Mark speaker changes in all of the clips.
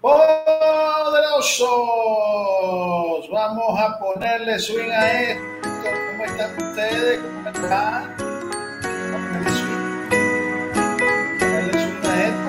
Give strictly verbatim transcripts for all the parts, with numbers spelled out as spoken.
Speaker 1: Poderosos, vamos a ponerle swing a esto. ¿Cómo están ustedes? ¿Cómo están? Vamos a ponerle swing. Ponerle swing a esto.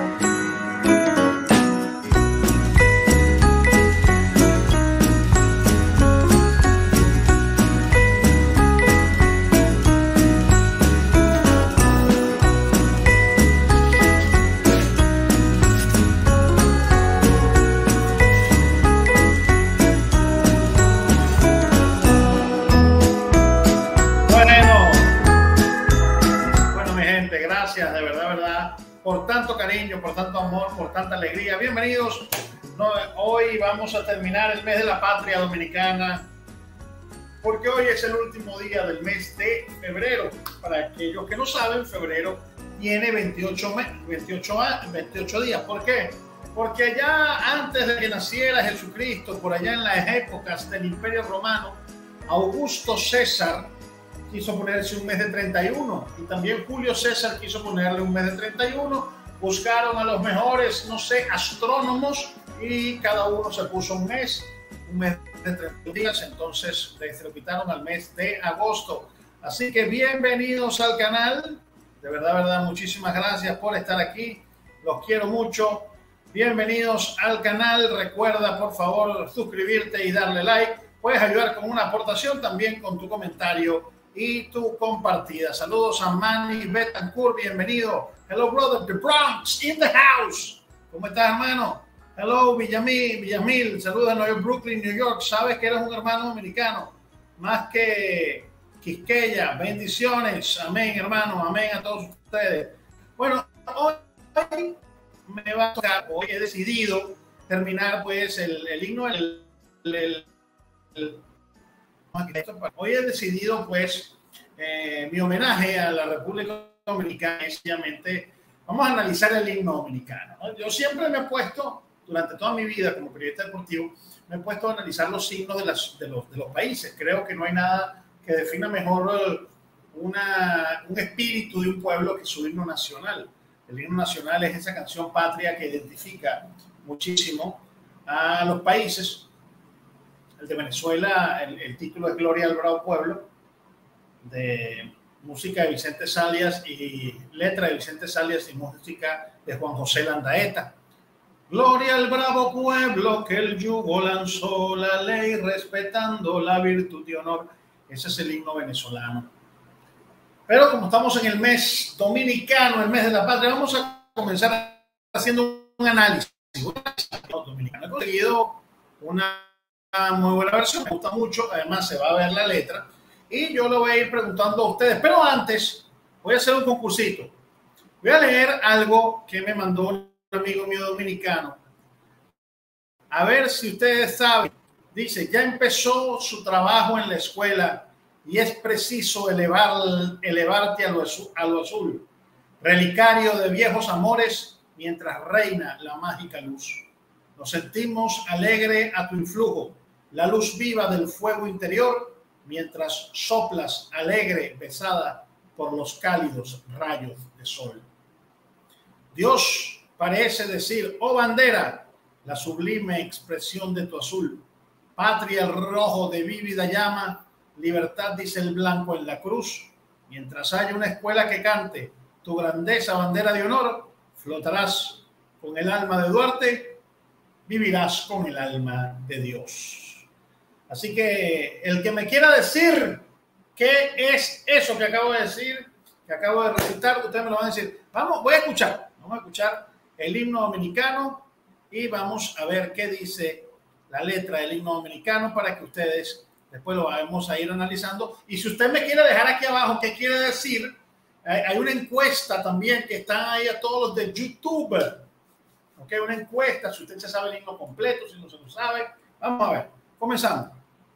Speaker 1: Gracias, de verdad, verdad, por tanto cariño, por tanto amor, por tanta alegría. Bienvenidos. No, hoy vamos a terminar el mes de la patria dominicana, porque hoy es el último día del mes de febrero. Para aquellos que no saben, febrero tiene veintiocho, veintiocho, veintiocho días. ¿Por qué? Porque allá antes de que naciera Jesucristo, por allá en las épocas del Imperio Romano, Augusto César quiso ponerse un mes de treinta y uno y también Julio César quiso ponerle un mes de treinta y uno. Buscaron a los mejores, no sé, astrónomos y cada uno se puso un mes, un mes de treinta días, entonces se lo quitaron al mes de agosto. Así que bienvenidos al canal, de verdad, verdad, muchísimas gracias por estar aquí, los quiero mucho. Bienvenidos al canal, recuerda por favor suscribirte y darle like, puedes ayudar con una aportación, también con tu comentario y tu compartida. Saludos a Manny Betancourt, bienvenido. Hello, brother, the Bronx in the house. ¿Cómo estás, hermano? Hello, Villamil, Villamil, saludos a Nueva York, Brooklyn, New York. Sabes que eres un hermano dominicano, más que Quisqueya. Bendiciones, amén, hermano, amén a todos ustedes. Bueno, hoy me va a tocar, hoy he decidido terminar pues el, el himno, el, el, el hoy he decidido pues eh, mi homenaje a la República Dominicana. Sencillamente vamos a analizar el himno dominicano, ¿no? Yo siempre me he puesto, durante toda mi vida como periodista deportivo, me he puesto a analizar los himnos de, las, de, los, de los países. Creo que no hay nada que defina mejor una, un espíritu de un pueblo que su himno nacional. El himno nacional es esa canción patria que identifica muchísimo a los países. El de Venezuela, el, el título es Gloria al Bravo Pueblo, de música de Vicente Salias y letra de Vicente Salias y música de Juan José Landaeta. Gloria al bravo pueblo que el yugo lanzó, la ley respetando la virtud y honor. Ese es el himno venezolano. Pero como estamos en el mes dominicano, el mes de la patria, vamos a comenzar haciendo un análisis. Dominicano. He conseguido una muy buena versión, me gusta mucho, además se va a ver la letra y yo lo voy a ir preguntando a ustedes, pero antes voy a hacer un concursito. Voy a leer algo que me mandó un amigo mío dominicano, a ver si ustedes saben. Dice: ya empezó su trabajo en la escuela y es preciso elevar, elevarte a lo, azul, a lo azul, relicario de viejos amores mientras reina la mágica luz. Nos sentimos alegre a tu influjo, la luz viva del fuego interior, mientras soplas alegre, besada por los cálidos rayos de sol. Dios parece decir: oh bandera, la sublime expresión de tu azul. Patria el rojo de vívida llama, libertad dice el blanco en la cruz. Mientras haya una escuela que cante tu grandeza, bandera de honor, flotarás con el alma de Duarte, vivirás con el alma de Dios. Así que el que me quiera decir qué es eso que acabo de decir, que acabo de recitar, ustedes me lo van a decir. Vamos, voy a escuchar, vamos a escuchar el himno dominicano y vamos a ver qué dice la letra del himno dominicano para que ustedes después lo vamos a ir analizando. Y si usted me quiere dejar aquí abajo qué quiere decir, hay una encuesta también que están ahí a todos los de YouTube. Ok, una encuesta, si usted se sabe el himno completo, si no se lo sabe. Vamos a ver, comenzamos.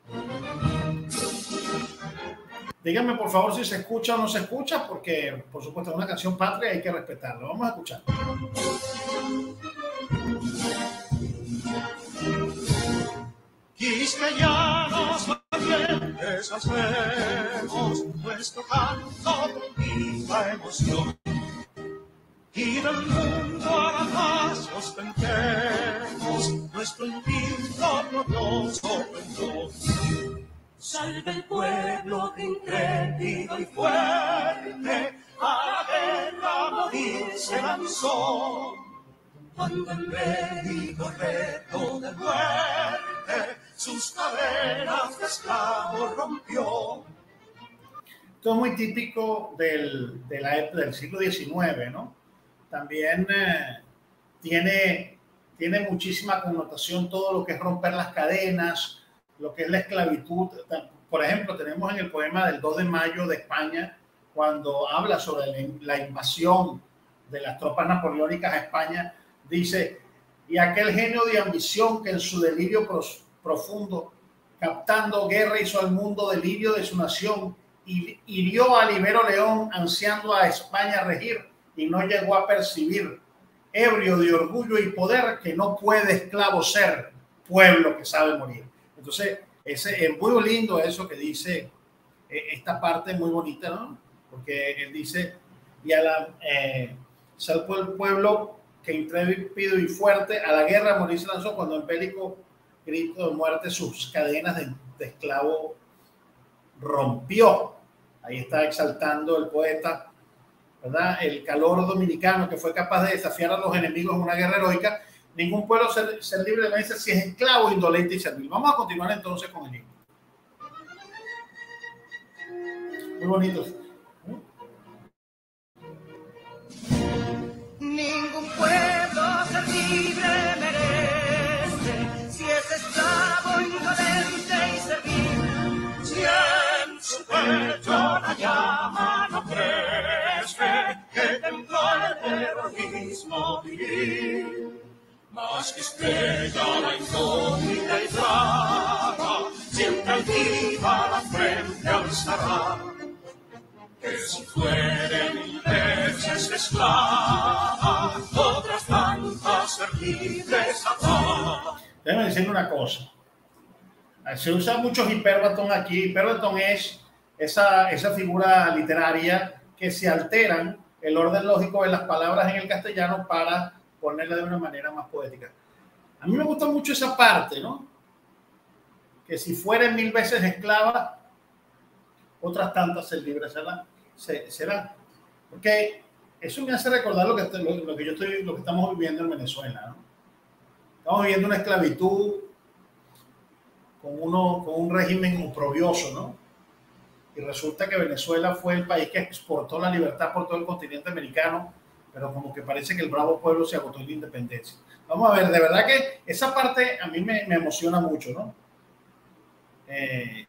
Speaker 1: Díganme por favor si se escucha o no se escucha, porque por supuesto es una canción patria y hay que respetarla. Vamos a escuchar.
Speaker 2: Quisqueyanos valientes hacemos nuestro canto con viva emoción. Y del mundo a la paz ostentemos hacemos nuestro instinto glorioso pendón. Salve el pueblo que intrépido y fuerte a la guerra morir se lanzó. Cuando en bélico reto de muerte sus cadenas de esclavo rompió.
Speaker 1: Esto es muy típico del, de la, del siglo diecinueve, ¿no? También eh, tiene, tiene muchísima connotación todo lo que es romper las cadenas, lo que es la esclavitud. Por ejemplo, tenemos en el poema del dos de mayo de España, cuando habla sobre la invasión de las tropas napoleónicas a España, dice: y aquel genio de ambición que en su delirio profundo, captando guerra, hizo al mundo delirio de su nación, y hirió a Ibero León, ansiando a España regir, y no llegó a percibir, ebrio de orgullo y poder, que no puede esclavo ser, pueblo que sabe morir. Entonces, ese, es muy lindo eso que dice, eh, esta parte muy bonita, ¿no? Porque él dice, y a la, eh, salvo el pueblo que intrépido y fuerte a la guerra morir se lanzó, cuando en bélico grito de muerte sus cadenas de, de esclavo rompió. Ahí está exaltando el poeta, ¿verdad? El calor dominicano que fue capaz de desafiar a los enemigos en una guerra heroica. Ningún pueblo ser, ser libre de vencer si es esclavo, indolente y servil. Vamos a continuar entonces con el himno. Muy bonito.
Speaker 2: Ningún pueblo ser libre merece si es esclavo, indolente y servil. Si en su pecho la llama no crece, que templó el terrorismo viril. Más que estrella la incógnita y brava, siempre altiva la frente alzará. Que si fuere mil veces esclava, otras tantas ser libres habrá.
Speaker 1: Déjame decirle una cosa. Se usa mucho hiperbatón aquí. Hiperbatón es esa, esa figura literaria que se alteran el orden lógico de las palabras en el castellano para ponerla de una manera más poética. A mí me gusta mucho esa parte, ¿no? Que si fueren mil veces esclava, otras tantas ser libres serán. serán. Porque eso me hace recordar lo que, lo, lo que yo estoy, lo que estamos viviendo en Venezuela, ¿no? Estamos viviendo una esclavitud con, uno, con un régimen oprobioso, ¿no? Y resulta que Venezuela fue el país que exportó la libertad por todo el continente americano, pero como que parece que el bravo pueblo se agotó en la independencia. Vamos a ver, de verdad que esa parte a mí me, me emociona mucho, ¿no? Eh,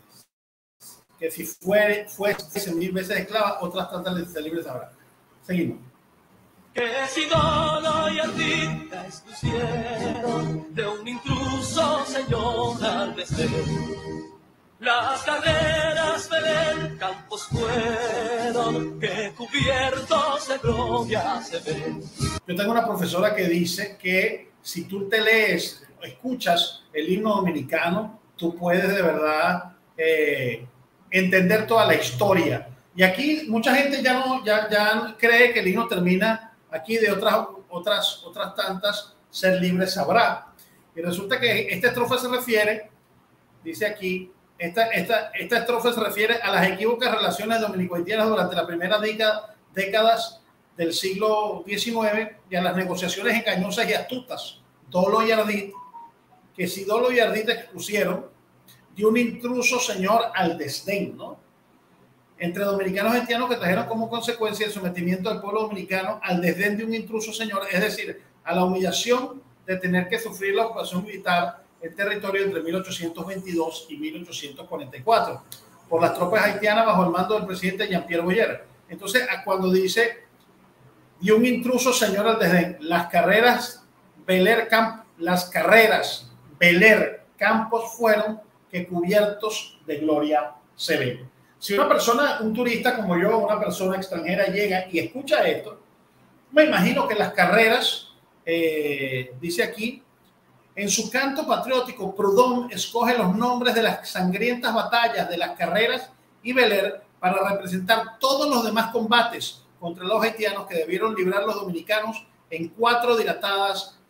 Speaker 1: que si fue, fuese mil veces esclava, otras tantas libres habrá. Seguimos.
Speaker 2: Que si dolo y ardita expusieron de un intruso señor al desdén. Las carreras Belén campos fueron, que cubiertos de gloria se ven.
Speaker 1: Yo tengo una profesora que dice que si tú te lees, escuchas el himno dominicano, tú puedes de verdad eh, entender toda la historia. Y aquí mucha gente ya no ya, ya cree que el himno termina aquí, de otras, otras, otras tantas ser libres sabrá. Y resulta que esta estrofa se refiere, dice aquí, Esta, esta, esta estrofa se refiere a las equívocas relaciones dominico-haitianas durante la primera década, décadas del siglo diecinueve y a las negociaciones engañosas y astutas, dolo y ardid, que si dolo y ardid expusieron de un intruso señor al desdén, ¿no? Entre dominicanos y haitianos, que trajeron como consecuencia el sometimiento del pueblo dominicano al desdén de un intruso señor, es decir, a la humillación de tener que sufrir la ocupación militar el territorio entre mil ochocientos veintidós y mil ochocientos cuarenta y cuatro por las tropas haitianas bajo el mando del presidente Jean-Pierre Boyer. Entonces, cuando dice y un intruso señor al desdén, las carreras Beler Camp, las carreras Beler Campos fueron, que cubiertos de gloria se ven. Si una persona, un turista como yo, una persona extranjera llega y escucha esto, me imagino que las carreras, eh, dice aquí, en su canto patriótico, Proudhon escoge los nombres de las sangrientas batallas de las carreras y Beler para representar todos los demás combates contra los haitianos que debieron librar los dominicanos en cuatro dilatadas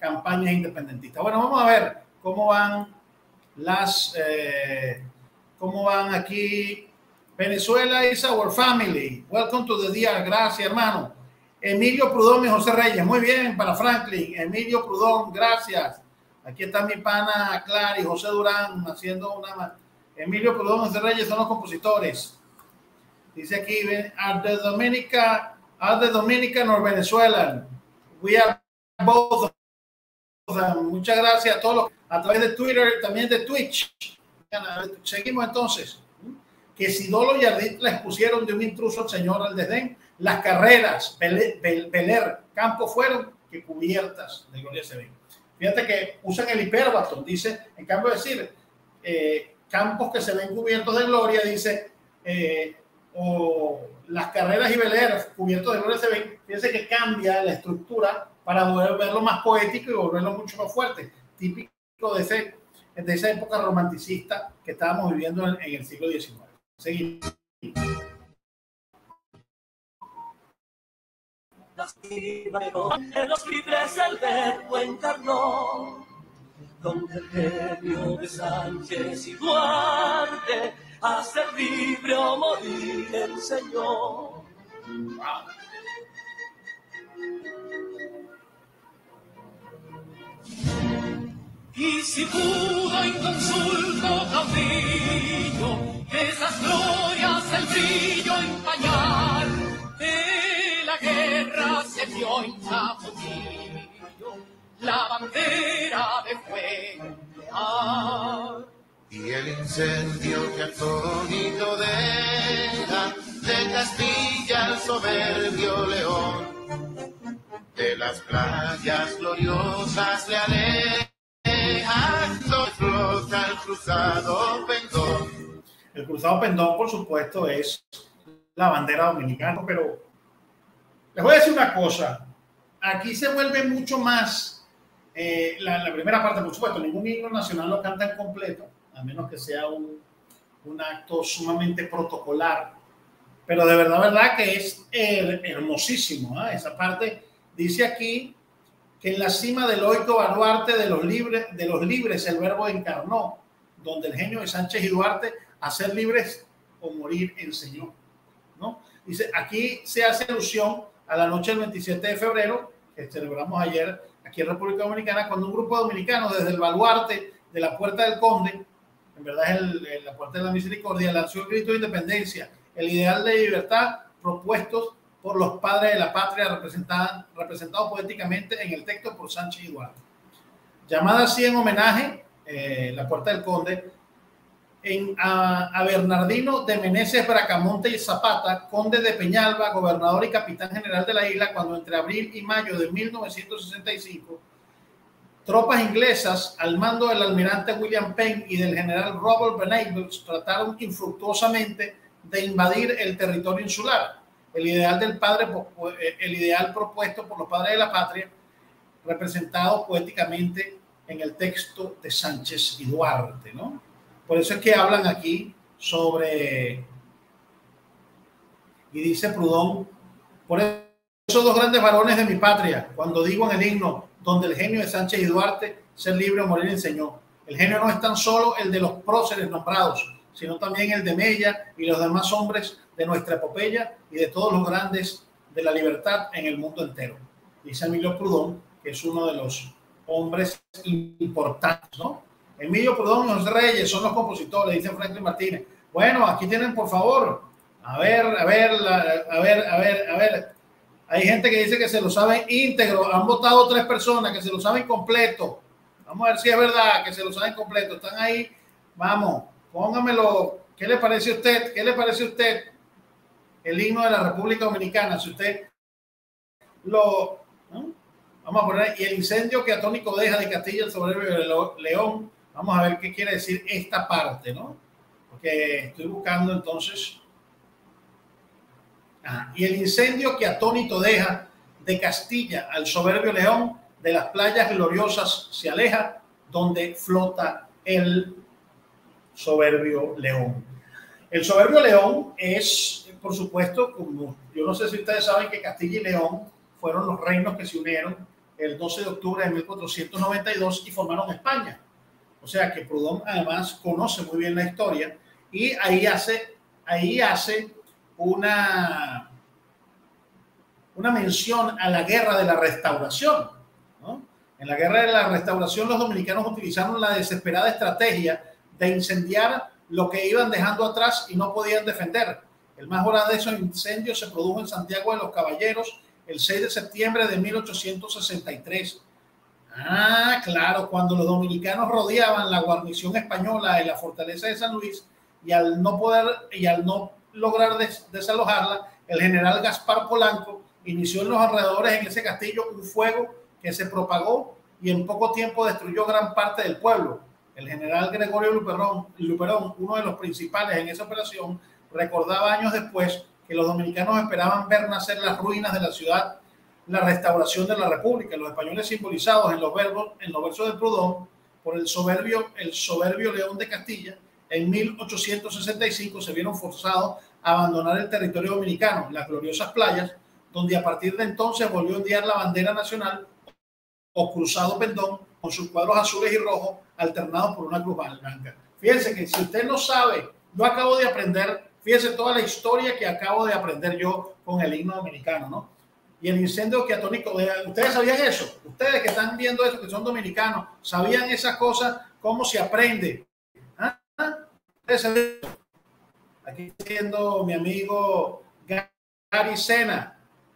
Speaker 1: campañas independentistas. Bueno, vamos a ver cómo van las, eh, cómo van aquí. Venezuela is our family. Welcome to the D R. Gracias, hermano. Emilio Prudón y José Reyes. Muy bien, para Franklin. Emilio Prudón, gracias. Aquí está mi pana Clary, José Durán, haciendo una... Emilio Prudón y José Reyes son los compositores. Dice aquí, are the Dominica, are the Dominican or Venezuelan? We are both of them. Muchas gracias a todos los, a través de Twitter, también de Twitch. Seguimos entonces. Que si Dolo y Ardit les pusieron de un intruso al señor al desdén, las carreras Bel, Bel, Beler, Campo fueron que cubiertas de Gloria se ven. Fíjate que usan el hipérbato, dice, en cambio de decir eh, campos que se ven cubiertos de gloria, dice, eh, o las carreras y Beler cubiertos de gloria se ven. Fíjense que cambia la estructura para poder verlo más poético y volverlo mucho más fuerte, típico de, ese, de esa época romanticista que estábamos viviendo en, en el siglo diecinueve. Seguimos.
Speaker 2: En los libres el verbo encarnó, donde el genio de Sánchez y Duarte a ser libre o morir enseñó. Wow. Y si pudo inconsulto caudillo esas glorias el brillo empañar, de la guerra se vio en Chapotillo la bandera de fuego nuclear.
Speaker 3: Y el incendio que atónito deja de Castilla el soberbio león, de las playas gloriosas le aleja, flota el cruzado pendón.
Speaker 1: El cruzado pendón, por supuesto, es la bandera dominicana, pero les voy a decir una cosa, aquí se vuelve mucho más eh, la, la primera parte, por supuesto, ningún himno nacional lo canta en completo, a menos que sea un, un acto sumamente protocolar, pero de verdad, verdad que es eh, hermosísimo, ¿eh? Esa parte dice aquí que en la cima del oico baluarte de los libres, de los libres el verbo encarnó, donde el genio de Sánchez y Duarte a ser libres o morir enseñó, ¿no? Dice, aquí se hace alusión a la noche del veintisiete de febrero, que celebramos ayer aquí en República Dominicana, cuando un grupo de dominicanos desde el baluarte de la Puerta del Conde, en verdad es el, el, la Puerta de la Misericordia, lanzó el grito de independencia, el ideal de libertad propuestos por los padres de la patria, representados representado poéticamente en el texto por Sánchez y Duarte. Llamada así en homenaje, eh, la Puerta del Conde, en, a, a Bernardino de Meneses Bracamonte y Zapata, conde de Peñalba, gobernador y capitán general de la isla, cuando entre abril y mayo de mil novecientos sesenta y cinco, tropas inglesas al mando del almirante William Penn y del general Robert Venables trataron infructuosamente de invadir el territorio insular. El ideal del padre, el ideal propuesto por los padres de la patria, representado poéticamente en el texto de Sánchez y Duarte, ¿no? Por eso es que hablan aquí sobre, y dice Prudón, por esos dos grandes varones de mi patria, cuando digo en el himno, donde el genio de Sánchez y Duarte, ser libre o morir enseñó. El genio no es tan solo el de los próceres nombrados, sino también el de Mella y los demás hombres de nuestra epopeya y de todos los grandes de la libertad en el mundo entero. Dice Emilio Prudón, que es uno de los hombres importantes, ¿no? Emilio Prudón y José Reyes son los compositores, dice Franklin Martínez. Bueno, aquí tienen, por favor, a ver, a ver, la, a ver, a ver, a ver. Hay gente que dice que se lo saben íntegro. Han votado tres personas que se lo saben completo. Vamos a ver si es verdad que se lo saben completo. Están ahí. Vamos, póngamelo. ¿Qué le parece a usted? ¿Qué le parece a usted el himno de la República Dominicana? Si usted lo... ¿no? Vamos a poner... Y el incendio que atónico deja de Castilla el soberbio de León. Vamos a ver qué quiere decir esta parte, ¿no? Porque estoy buscando entonces... Ah, y el incendio que atónito deja de Castilla al soberbio León, de las playas gloriosas se aleja, donde flota el soberbio León. El soberbio León es, por supuesto, como yo no sé si ustedes saben que Castilla y León fueron los reinos que se unieron el doce de octubre de mil cuatrocientos noventa y dos y formaron España. O sea que Proudhon además conoce muy bien la historia y ahí hace, ahí hace una, una mención a la guerra de la restauración, ¿no? En la guerra de la restauración los dominicanos utilizaron la desesperada estrategia de incendiar lo que iban dejando atrás y no podían defender. El más grande de esos incendios se produjo en Santiago de los Caballeros el seis de septiembre de mil ochocientos sesenta y tres. Ah, claro, cuando los dominicanos rodeaban la guarnición española en la fortaleza de San Luis y al no poder y al no lograr des desalojarla, el general Gaspar Polanco inició en los alrededores en ese castillo un fuego que se propagó y en poco tiempo destruyó gran parte del pueblo. El general Gregorio Luperón, Luperón, uno de los principales en esa operación, recordaba años después que los dominicanos esperaban ver nacer las ruinas de la ciudad, la restauración de la República. Los españoles simbolizados en los, verbos, en los versos de Proudhon por el soberbio, el soberbio León de Castilla, en mil ochocientos sesenta y cinco se vieron forzados a abandonar el territorio dominicano, las gloriosas playas, donde a partir de entonces volvió a ondear la bandera nacional o cruzado pendón con sus cuadros azules y rojos alternados por una cruz blanca. Fíjense que si usted no sabe, yo acabo de aprender, fíjense toda la historia que acabo de aprender yo con el himno dominicano, ¿no? Y el incendio quiatónico, ¿ustedes sabían eso? Ustedes que están viendo esto, que son dominicanos, ¿sabían esas cosas? ¿Cómo se aprende? ¿Ah? ¿Ustedes sabían? Aquí está viendo mi amigo Gary Sena.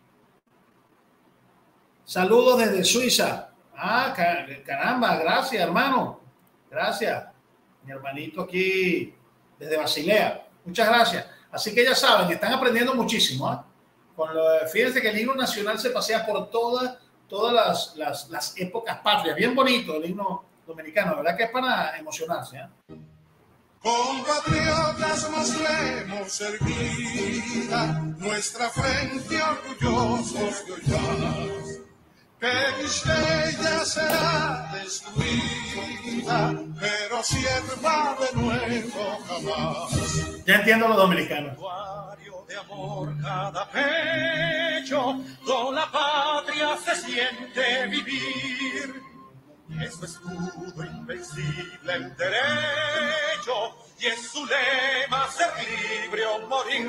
Speaker 1: Saludos desde Suiza. Ah, caramba, gracias, hermano. Gracias. Mi hermanito aquí desde Basilea. Muchas gracias. Así que ya saben, están aprendiendo muchísimo, ¿eh? Con lo, fíjense que el himno nacional se pasea por todas, todas las, las, las épocas patrias. Bien bonito el himno dominicano, ¿verdad? Que es para emocionarse, ¿eh?
Speaker 3: Compatriotas, nos leemos erguida nuestra frente orgullosos de hoy, que Quisqueya será destruida, pero sierva de nuevo jamás.
Speaker 1: Ya entiendo los dominicanos.
Speaker 2: De amor cada pecho, con la patria se siente vivir. Es su escudo invencible el derecho, y es su lema ser libre o morir.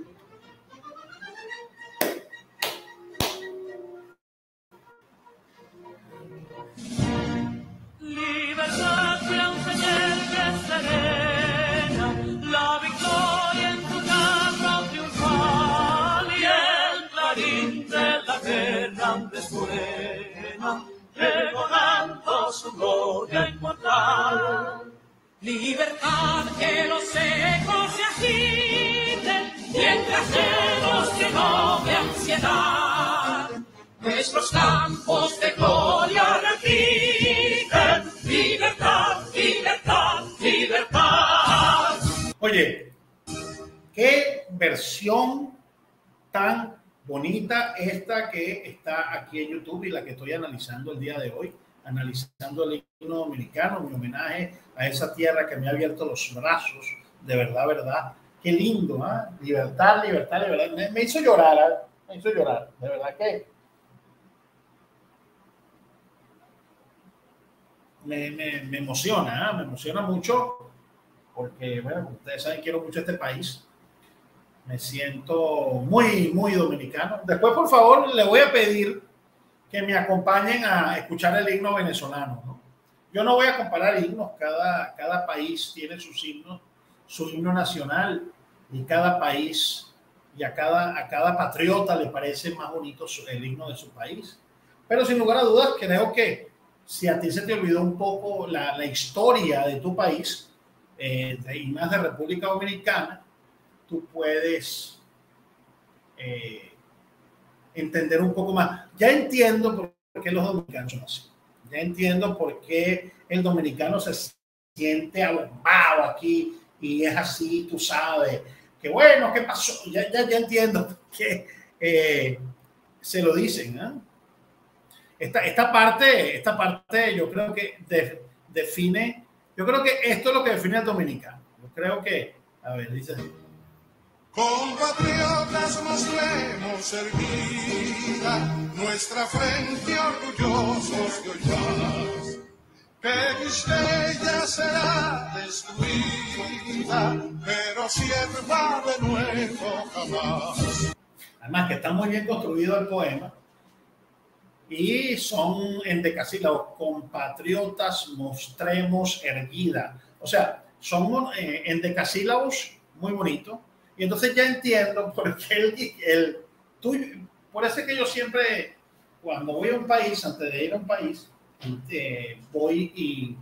Speaker 2: Libertad que enseñar que serena, la victoria en tu casa triunfal, y el clarín de la guerra resuena, pregonando su gloria inmortal. Libertad, que los ecos se agiten, mientras llenos que no de ansiedad, nuestros campos de gloria repiten, libertad, libertad, libertad.
Speaker 1: Oye, qué versión tan bonita esta que está aquí en YouTube y la que estoy analizando el día de hoy, analizando el himno dominicano, mi homenaje a esa tierra que me ha abierto los brazos, de verdad, verdad. Qué lindo, ¿eh? Libertad, libertad, libertad. Me, me hizo llorar, ¿eh? Me hizo llorar, de verdad que me, me, me emociona, ¿eh? Me emociona mucho porque, bueno, ustedes saben, quiero mucho este país. Me siento muy, muy dominicano. Después, por favor, le voy a pedir que me acompañen a escuchar el himno venezolano, ¿no? Yo no voy a comparar himnos. Cada, cada país tiene sus himnos, su himno nacional, y cada país y a cada, a cada patriota le parece más bonito su, el himno de su país. Pero sin lugar a dudas, creo que si a ti se te olvidó un poco la, la historia de tu país, eh, y más de República Dominicana, tú puedes eh, entender un poco más. Ya entiendo por qué los dominicanos son así. Ya entiendo por qué el dominicano se siente abombado aquí y es así, tú sabes. Que bueno, ¿qué pasó? Ya, ya, ya entiendo que eh, se lo dicen, ¿eh? Esta, esta parte, esta parte yo creo que de, define, yo creo que esto es lo que define al dominicano. Yo creo que, a ver, dice así.
Speaker 3: Compatriotas, nos leemos erguida nuestra frente orgullosa orgullosos de hoy, que Quisqueya será destruida, pero sierva de nuevo jamás.
Speaker 1: Además que está muy bien construido el poema y son endecasílabos: compatriotas, mostremos erguida. O sea, son eh, endecasílabos muy bonitos. Y entonces ya entiendo por qué el, el tuyo, por eso es que yo siempre, cuando voy a un país, antes de ir a un país, eh, voy y,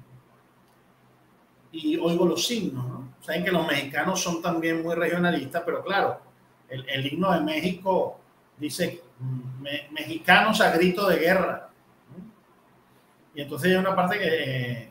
Speaker 1: y oigo los himnos, ¿no? Saben que los mexicanos son también muy regionalistas, pero claro, el, el himno de México dice me, mexicanos a grito de guerra, ¿no? Y entonces hay una parte que eh,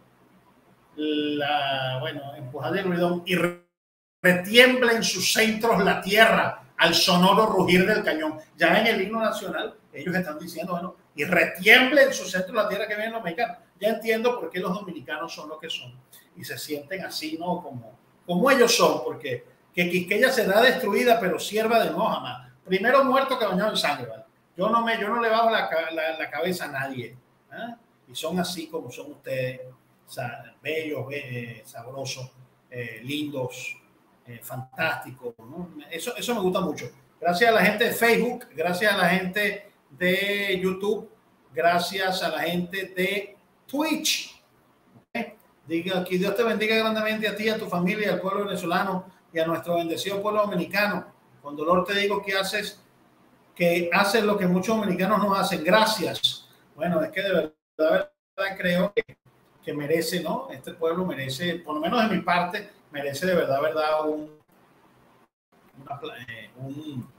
Speaker 1: la, bueno, empujando el ruido y retiembla en sus centros la tierra al sonoro rugir del cañón. Ya en el himno nacional ellos están diciendo, bueno, y retiembla en sus centros la tierra, que vienen los mexicanos. Ya entiendo por qué los dominicanos son lo que son y se sienten así, ¿no? Como, como ellos son, porque que Quisqueya será destruida, pero sierva de no jamás. Primero muerto que bañado en sangre, ¿vale? Yo no me, yo no le bajo la, la, la cabeza a nadie, ¿eh? Y son así como son ustedes, o sea, bellos, eh, sabrosos, eh, lindos, eh, fantásticos, ¿no? Eso, eso me gusta mucho. Gracias a la gente de Facebook, gracias a la gente de YouTube, gracias a la gente de Twitch. ¿Okay? Diga que Dios te bendiga grandemente a ti, a tu familia, al pueblo venezolano y a nuestro bendecido pueblo dominicano. Con dolor te digo que haces, que haces lo que muchos dominicanos no hacen. Gracias. Bueno, es que de verdad, de verdad creo que, que merece, ¿no? Este pueblo merece, por lo menos de mi parte, merece de verdad, verdad, un, una, eh, un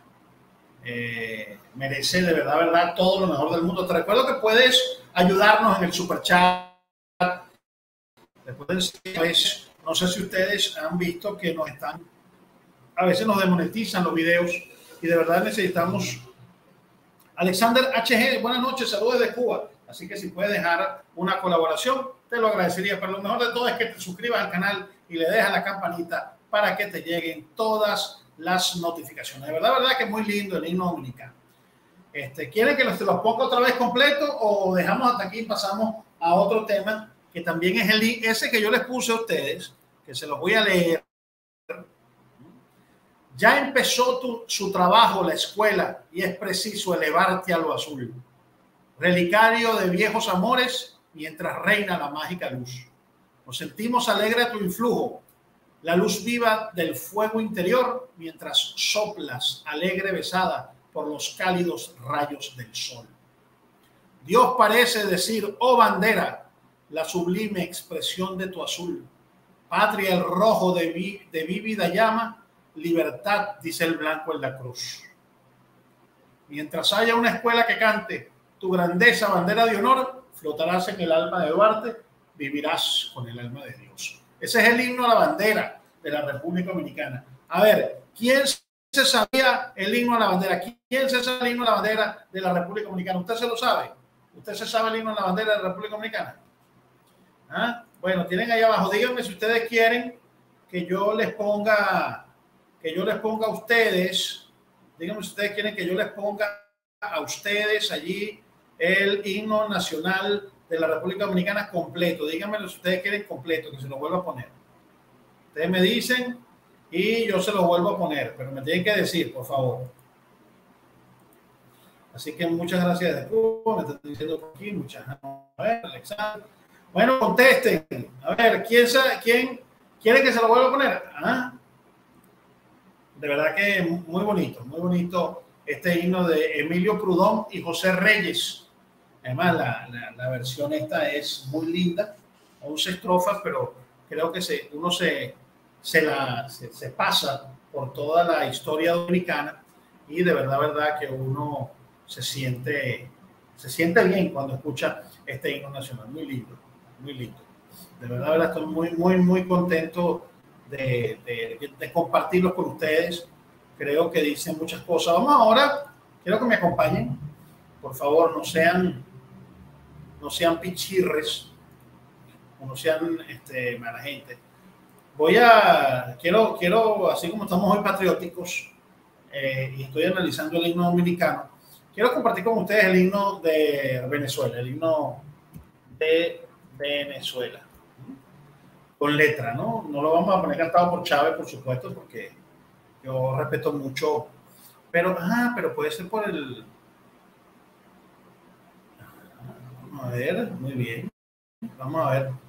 Speaker 1: eh, merece de verdad, verdad, todo lo mejor del mundo. Te recuerdo que puedes ayudarnos en el super chat. Después, no sé si ustedes han visto que nos están, a veces nos desmonetizan los videos y de verdad necesitamos. Alexander H G, buenas noches, saludos desde Cuba. Así que si puedes dejar una colaboración, te lo agradecería. Pero lo mejor de todo es que te suscribas al canal y le dejas la campanita para que te lleguen todas las notificaciones. De verdad, verdad que es muy lindo el himno dominicano. Este, ¿Quieren que los, los ponga otra vez completo o dejamos hasta aquí y pasamos a otro tema que también es el ese que yo les puse a ustedes, que se los voy a leer? Ya empezó tu, su trabajo la escuela y es preciso elevarte a lo azul, relicario de viejos amores mientras reina la mágica luz. Nos sentimos alegre a tu influjo, la luz viva del fuego interior mientras soplas alegre besada por los cálidos rayos del sol. Dios parece decir, oh bandera, la sublime expresión de tu azul, patria el rojo de, vi, de vívida llama, libertad, dice el blanco en la cruz. Mientras haya una escuela que cante tu grandeza, bandera de honor, flotarás en el alma de Duarte, vivirás con el alma de Dios. Ese es el himno a la bandera de la República Dominicana. A ver, ¿quién se sabía el himno a la bandera? ¿Quién se sabe el himno a la bandera de la República Dominicana? ¿Usted se lo sabe? ¿Usted se sabe el himno a la bandera de la República Dominicana? ¿Ah? Bueno, tienen ahí abajo. Díganme si ustedes quieren que yo les ponga... que yo les ponga a ustedes, díganme si ustedes quieren que yo les ponga a ustedes allí el himno nacional de la República Dominicana completo. Díganme si ustedes quieren completo, que se lo vuelva a poner. Ustedes me dicen y yo se lo vuelvo a poner, pero me tienen que decir, por favor. Así que muchas gracias de Cuba, me están diciendo por aquí, muchas gracias, Alexander. Bueno, contesten. A ver, ¿quién, quién quiere que se lo vuelva a poner? ¿Ah? De verdad que muy bonito, muy bonito este himno de Emilio Prudón y José Reyes. Además, la, la, la versión esta es muy linda, once estrofas, pero creo que se, uno se, se, la, se, se pasa por toda la historia dominicana y de verdad, verdad que uno se siente, se siente bien cuando escucha este himno nacional. Muy lindo, muy lindo. De verdad, verdad estoy muy, muy, muy contento De, de, de compartirlos con ustedes. Creo que dicen muchas cosas. Vamos ahora, quiero que me acompañen, por favor, no sean no sean pichirres, no sean este, mala gente. Voy a, quiero, quiero, así como estamos hoy patrióticos eh, y estoy analizando el himno dominicano, quiero compartir con ustedes el himno de Venezuela, el himno de Venezuela, con letra, ¿no? No lo vamos a poner cantado por Chávez, por supuesto, porque yo respeto mucho, pero, ah, pero puede ser por el... Vamos a ver, muy bien, vamos a ver.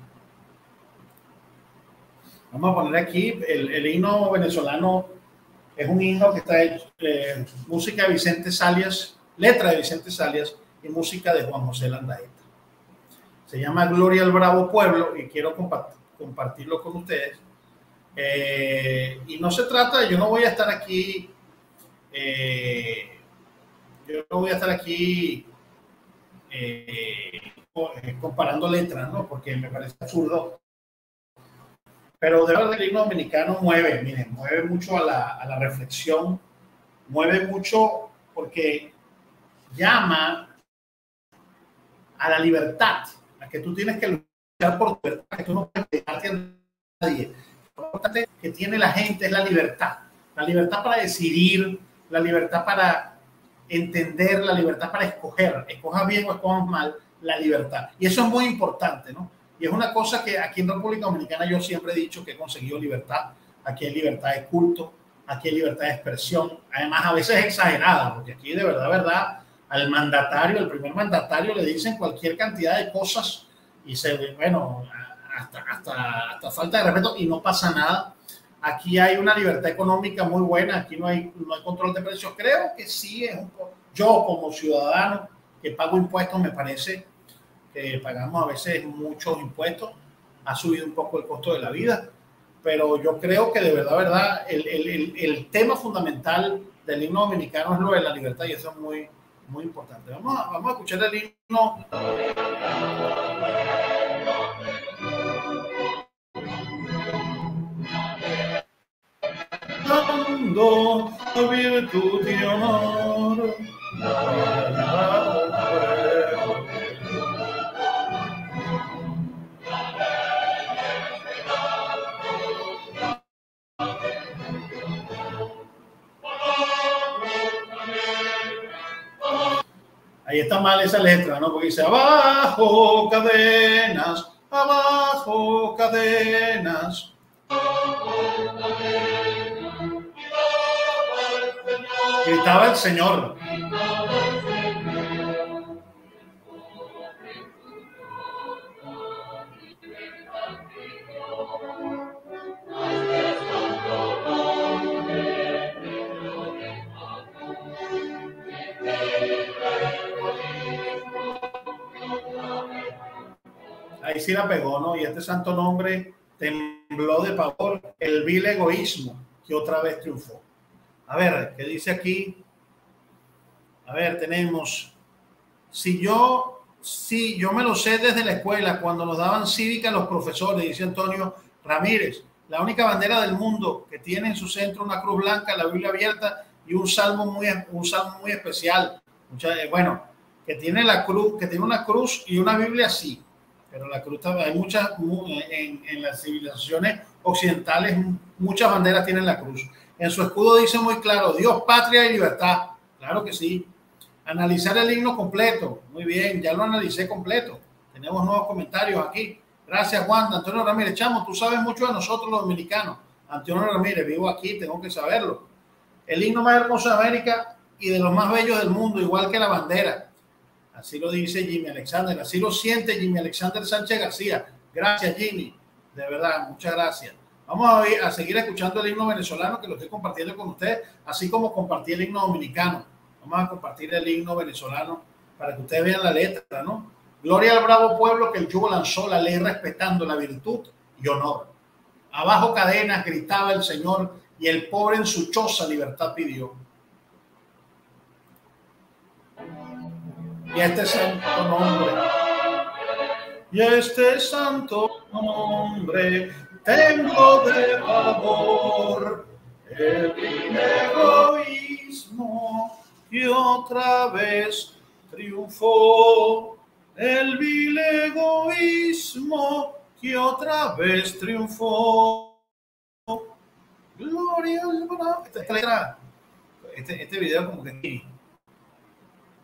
Speaker 1: Vamos a poner aquí el, el himno venezolano. Es un himno que está hecho eh, música de Vicente Salias, letra de Vicente Salias y música de Juan José Landaeta. Se llama Gloria al Bravo Pueblo y quiero compart compartirlo con ustedes. Eh, y no se trata, yo no voy a estar aquí, eh, yo no voy a estar aquí eh, comparando letras, ¿no? Porque me parece absurdo. Pero de verdad el himno dominicano mueve, miren, mueve mucho a la, a la reflexión, mueve mucho porque llama a la libertad, a que tú tienes que luchar por tu libertad, que tú no puedes pegarte a nadie. Lo importante que tiene la gente es la libertad, la libertad para decidir, la libertad para entender, la libertad para escoger, escoja bien o escoja mal, la libertad. Y eso es muy importante, ¿no? Y es una cosa que aquí en República Dominicana yo siempre he dicho que he conseguido libertad. Aquí hay libertad de culto, aquí hay libertad de expresión. Además, a veces exagerada, porque aquí de verdad, verdad, al mandatario, el primer mandatario, le dicen cualquier cantidad de cosas y se, bueno, hasta, hasta, hasta falta de respeto y no pasa nada. Aquí hay una libertad económica muy buena, aquí no hay, no hay control de precios. Creo que sí, es un poco, yo como ciudadano que pago impuestos, me parece que pagamos a veces muchos impuestos, ha subido un poco el costo de la vida, pero yo creo que de verdad, verdad, el, el, el, el tema fundamental del himno dominicano es lo de la libertad y eso es muy, muy importante. Vamos a, vamos a escuchar el himno. Dando virtud y honor. Ahí está mal esa letra, ¿no? Porque dice abajo cadenas, abajo cadenas. Gritaba el Señor. Ahí sí la pegó, ¿no? Y este santo nombre tembló de pavor, el vil egoísmo que otra vez triunfó. A ver, ¿qué dice aquí? A ver, tenemos, si yo, si yo me lo sé desde la escuela, cuando nos daban cívica los profesores, dice Antonio Ramírez, la única bandera del mundo que tiene en su centro una cruz blanca, la Biblia abierta y un salmo muy, un salmo muy especial. Mucha, bueno, que tiene la cruz, que tiene una cruz y una Biblia así. Pero la cruz hay muchas, en, en las civilizaciones occidentales, muchas banderas tienen la cruz. En su escudo dice muy claro, Dios, patria y libertad. Claro que sí. Analizar el himno completo. Muy bien, ya lo analicé completo. Tenemos nuevos comentarios aquí. Gracias, Juan. Antonio Ramírez. Chamo, tú sabes mucho de nosotros los dominicanos. Antonio Ramírez, vivo aquí, tengo que saberlo. El himno más hermoso de América y de los más bellos del mundo, igual que la bandera. Así lo dice Jimmy Alexander, así lo siente Jimmy Alexander Sánchez García. Gracias, Jimmy, de verdad, muchas gracias. Vamos a, ver, a seguir escuchando el himno venezolano que lo estoy compartiendo con ustedes, así como compartí el himno dominicano. Vamos a compartir el himno venezolano para que ustedes vean la letra, ¿no? Gloria al bravo pueblo que el yugo lanzó, la ley respetando la virtud y honor. Abajo cadenas gritaba el Señor y el pobre en su choza libertad pidió. Y este santo nombre, y este santo nombre, tengo de pavor el egoísmo que otra vez triunfó, el vil egoísmo que otra vez triunfó. Gloria al bravo. Este, este, este video como que aquí.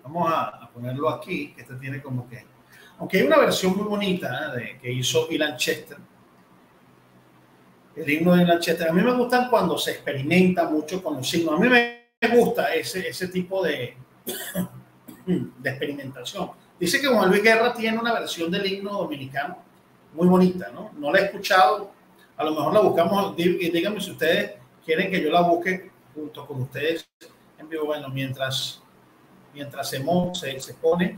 Speaker 1: Vamos a, a ponerlo aquí, que este tiene como que... Aunque hay una versión muy bonita, ¿eh?, de, que hizo Ilan Chester. El himno de Ilan Chester. A mí me gustan cuando se experimenta mucho con los signos. A mí me gusta ese, ese tipo de, de experimentación. Dice que Juan Luis Guerra tiene una versión del himno dominicano muy bonita, ¿no? No la he escuchado. A lo mejor la buscamos. Díganme si ustedes quieren que yo la busque junto con ustedes en vivo. Bueno, mientras, mientras se, se, se pone...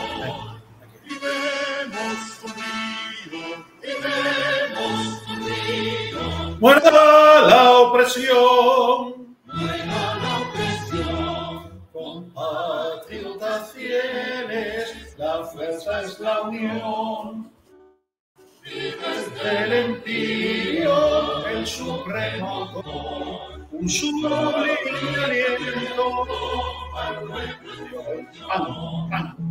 Speaker 1: Muerta la opresión, muera la opresión, compatriotas fieles, la fuerza es la unión. Desde el empirio, el supremo don, un sublime aliento al pueblo.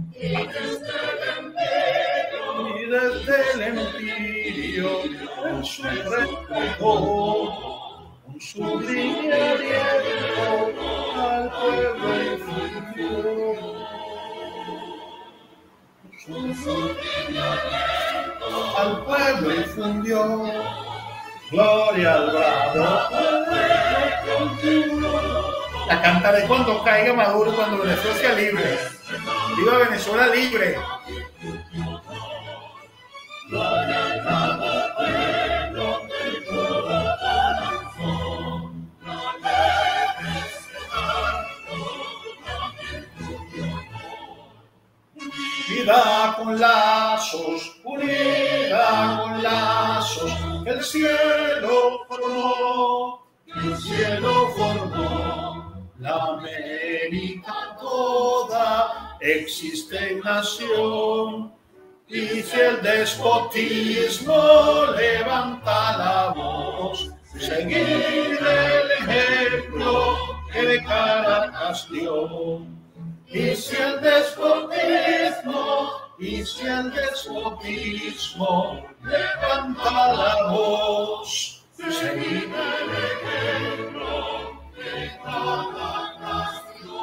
Speaker 1: Y desde el empirio, el supremo, un sublime aliento al pueblo infundió. Un sublime aliento al pueblo infundió. Gloria al bravo. La cantaré cuando caiga Maduro, cuando Venezuela sea libre. ¡Viva Venezuela libre! Unida con lazos, unida con lazos, el cielo formó, el cielo formó, la América toda existe en nación. Y si el despotismo levanta la voz, seguir el ejemplo que Caracas dio. Y si el despotismo, y si el despotismo levanta la voz, seguir el ejemplo que Caracas dio.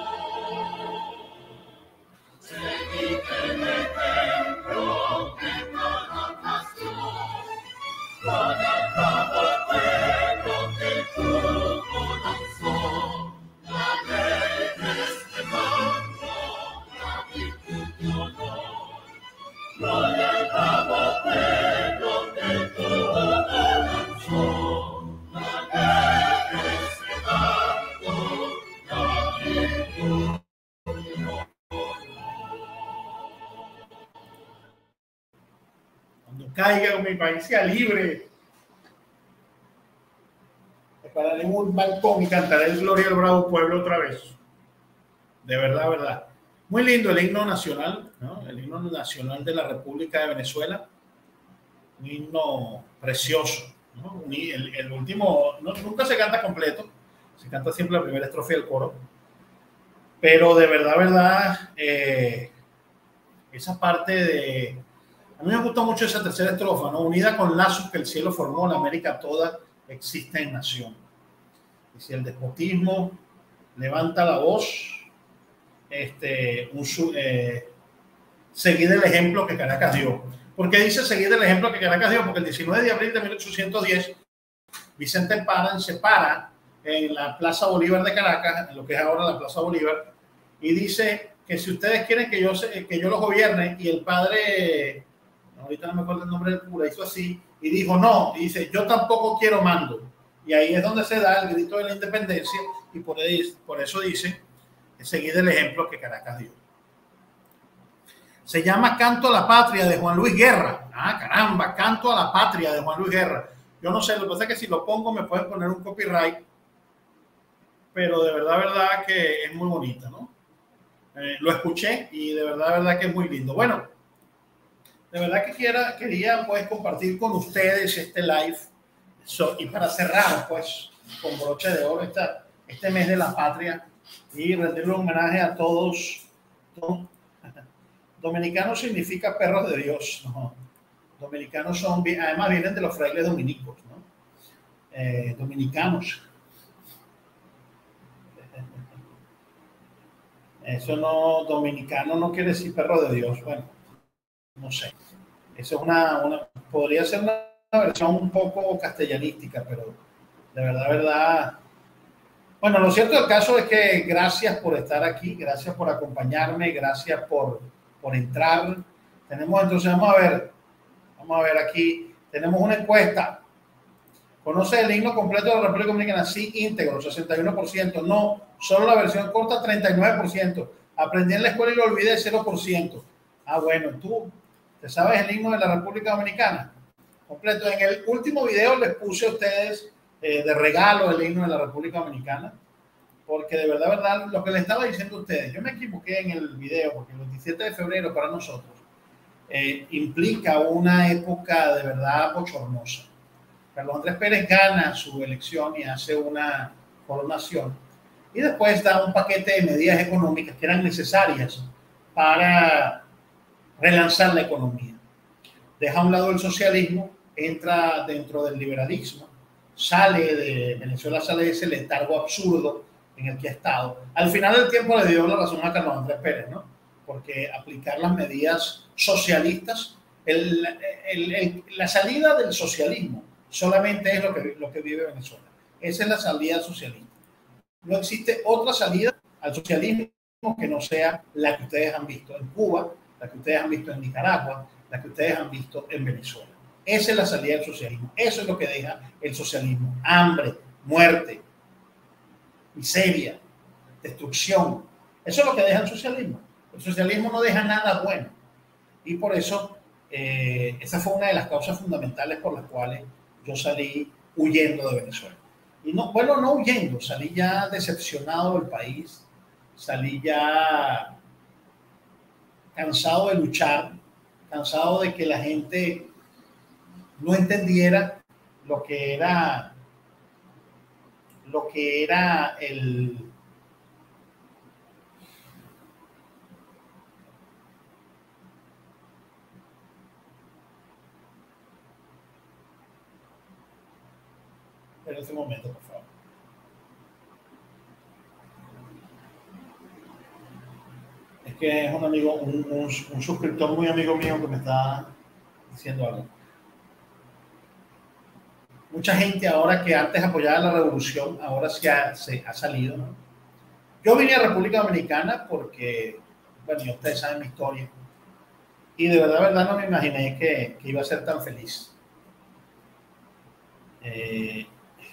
Speaker 1: Seguir el ejemplo que Caracas dio. Con el bravo pueblo que tu corazón, la ley es la virtud y honor. Con el bravo pueblo que tu corazón, la ley es la virtud y honor. Cuando caiga mi país sea libre, me pararé en un balcón y cantaré el Gloria al Bravo Pueblo otra vez. De verdad, verdad. Muy lindo el himno nacional, ¿no? El himno nacional de la República de Venezuela. Un himno precioso, ¿no? El, el último, no, nunca se canta completo, se canta siempre la primera estrofa del coro. Pero de verdad, verdad, eh, esa parte de... A mí me gusta mucho esa tercera estrofa, ¿no? Unida con lazos que el cielo formó, la América toda existe en nación. Y si el despotismo levanta la voz, este, un, eh, seguid el ejemplo que Caracas dio. ¿Por qué dice seguid el ejemplo que Caracas dio? Porque el diecinueve de abril de mil ochocientos diez, Vicente Paran se para en la Plaza Bolívar de Caracas, en lo que es ahora la Plaza Bolívar, y dice que si ustedes quieren que yo, que yo los gobierne, y el padre... ahorita no me acuerdo el nombre del cura, hizo así y dijo no, y dice yo tampoco quiero mando, y ahí es donde se da el grito de la independencia, y por, ahí, por eso dice seguir el ejemplo que Caracas dio. Se llama Canto a la Patria de Juan Luis Guerra. Ah, caramba, Canto a la Patria de Juan Luis Guerra. Yo no sé, lo que pasa es que si lo pongo me pueden poner un copyright, pero de verdad, verdad que es muy bonita, ¿no? Eh, lo escuché y de verdad, verdad que es muy lindo. Bueno, de verdad que quiera, quería pues compartir con ustedes este live, so, y para cerrar pues con broche de oro esta, este mes de la patria y rendirle un homenaje a todos. ¿No? Dominicanos significa perros de Dios, ¿no? Dominicanos son, además vienen de los frailes dominicos, ¿no? Eh, dominicanos. Eso no, dominicano no quiere decir perro de Dios. Bueno, no sé. Eso es una, una podría ser una versión un poco castellanística, pero de verdad, verdad. Bueno, lo cierto del caso es que gracias por estar aquí, gracias por acompañarme, gracias por, por entrar. Tenemos entonces, vamos a ver, vamos a ver aquí, tenemos una encuesta. ¿Conoce el himno completo de la República Dominicana? Sí, íntegro, sesenta y uno por ciento. No, solo la versión corta, treinta y nueve por ciento. Aprendí en la escuela y lo olvidé, cero por ciento. Ah, bueno, tú, ¿te sabes el himno de la República Dominicana? Completo. En el último video les puse a ustedes eh, de regalo el himno de la República Dominicana, porque de verdad, verdad, lo que les estaba diciendo a ustedes, yo me equivoqué en el video, porque el veintisiete de febrero para nosotros eh, implica una época de verdad bochornosa. Carlos Andrés Pérez gana su elección y hace una coronación y después da un paquete de medidas económicas que eran necesarias para relanzar la economía. Deja a un lado el socialismo, entra dentro del liberalismo, sale de Venezuela, sale de ese letargo absurdo en el que ha estado. Al final del tiempo le dio la razón a Carlos Andrés Pérez, ¿no? Porque aplicar las medidas socialistas, el, el, el, la salida del socialismo solamente es lo que, lo que vive Venezuela. Esa es la salida socialista. No existe otra salida al socialismo que no sea la que ustedes han visto en Cuba, la que ustedes han visto en Nicaragua, la que ustedes han visto en Venezuela. Esa es la salida del socialismo. Eso es lo que deja el socialismo. Hambre, muerte, miseria, destrucción. Eso es lo que deja el socialismo. El socialismo no deja nada bueno. Y por eso, eh, esa fue una de las causas fundamentales por las cuales yo salí huyendo de Venezuela. Y no, bueno, no huyendo, salí ya decepcionado del país, salí ya cansado de luchar, cansado de que la gente no entendiera lo que era, lo que era el, en este momento, por favor. Es que es un amigo, un, un, un suscriptor muy amigo mío que me está diciendo algo. Mucha gente ahora que antes apoyaba la revolución, ahora se ha, se ha salido, ¿no? Yo vine a República Dominicana porque, bueno, ya ustedes saben mi historia. Y de verdad, verdad, no me imaginé que, que iba a ser tan feliz. Eh,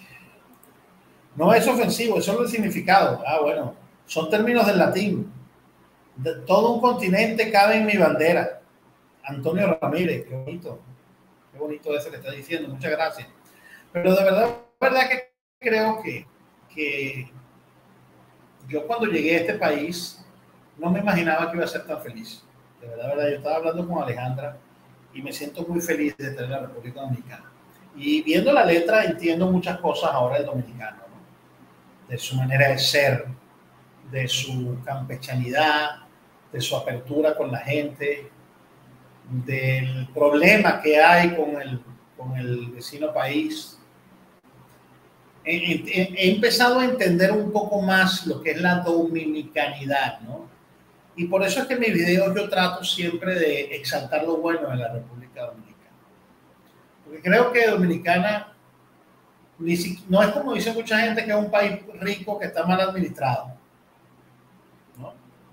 Speaker 1: no es ofensivo, es solo el significado. Ah, bueno, son términos del latín. De, todo un continente cabe en mi bandera. Antonio Ramírez, qué bonito. Qué bonito eso que está diciendo, muchas gracias. Pero de verdad, verdad que creo que, que yo cuando llegué a este país no me imaginaba que iba a ser tan feliz. De verdad, verdad, yo estaba hablando con Alejandra y me siento muy feliz de estar en la República Dominicana. Y viendo la letra entiendo muchas cosas ahora del dominicano, ¿no? De su manera de ser, de su campechanidad, de su apertura con la gente, del problema que hay con el, con el vecino país. He, he, he empezado a entender un poco más lo que es la dominicanidad, ¿no? Y por eso es que en mis videos yo trato siempre de exaltar lo bueno de la República Dominicana. Porque creo que Dominicana ni si, no es como dice mucha gente que es un país rico que está mal administrado, ¿no?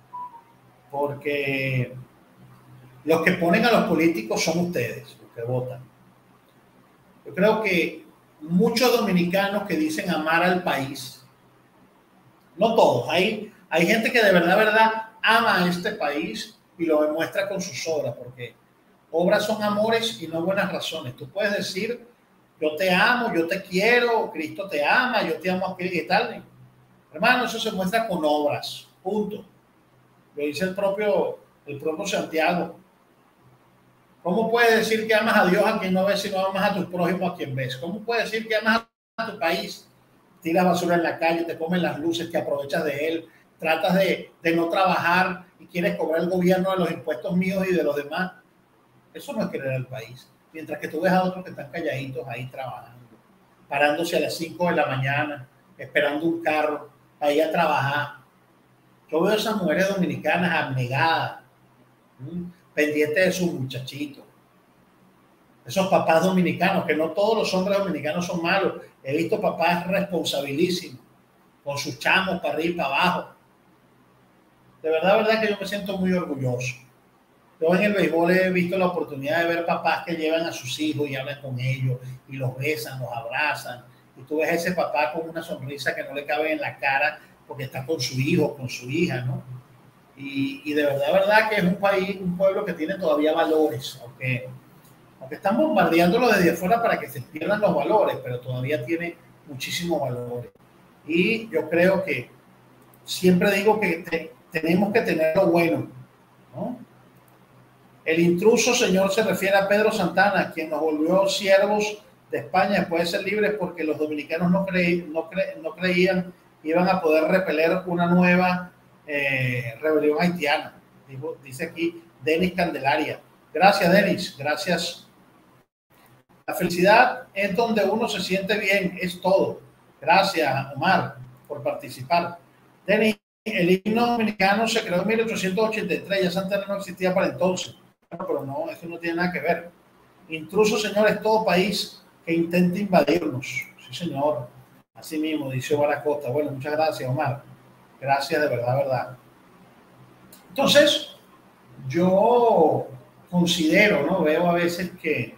Speaker 1: Porque los que ponen a los políticos son ustedes, los que votan. Yo creo que muchos dominicanos que dicen amar al país, no todos, hay, hay gente que de verdad, verdad ama a este país y lo demuestra con sus obras, porque obras son amores y no buenas razones. Tú puedes decir, yo te amo, yo te quiero, Cristo te ama, yo te amo a Cristo y tal. Hermano, eso se muestra con obras, punto. Lo dice el propio, el propio Santiago. ¿Cómo puedes decir que amas a Dios a quien no ves si no amas a tu prójimo a quien ves? ¿Cómo puedes decir que amas a tu país? Tiras basura en la calle, te comen las luces, te aprovechas de él, tratas de, de no trabajar y quieres cobrar el gobierno de los impuestos míos y de los demás. Eso no es querer al país. Mientras que tú ves a otros que están calladitos ahí trabajando, parándose a las cinco de la mañana, esperando un carro, para ir a trabajar. Yo veo a esas mujeres dominicanas abnegadas, ¿sí? Pendientes de sus muchachitos. Esos papás dominicanos, que no todos los hombres dominicanos son malos. He visto papás responsabilísimos, con sus chamos para arriba y para abajo. De verdad, verdad que yo me siento muy orgulloso. Yo en el béisbol he visto la oportunidad de ver papás que llevan a sus hijos y hablan con ellos y los besan, los abrazan. Y tú ves a ese papá con una sonrisa que no le cabe en la cara porque está con su hijo, con su hija, ¿no? Y, y de verdad, verdad que es un país, un pueblo que tiene todavía valores, aunque, aunque están bombardeándolo desde afuera para que se pierdan los valores, pero todavía tiene muchísimos valores. Y yo creo que siempre digo que te, tenemos que tener lo bueno, ¿no? El intruso, señor, se refiere a Pedro Santana, quien nos volvió siervos de España después de ser libres porque los dominicanos no, creí, no, cre, no creían que iban a poder repeler una nueva eh, rebelión haitiana. Dijo, dice aquí Denis Candelaria. Gracias, Denis. Gracias. La felicidad es donde uno se siente bien, es todo. Gracias, Omar, por participar. Denis, el himno dominicano se creó en mil ochocientos ochenta y tres, ya Santana no existía para entonces. Pero no, eso no tiene nada que ver. Intruso, señor, es todo país que intenta invadirnos. Sí, señor. Así mismo, dice Omar Acosta. Bueno, muchas gracias, Omar. Gracias, de verdad, verdad. Entonces, yo considero, ¿no? Veo a veces que,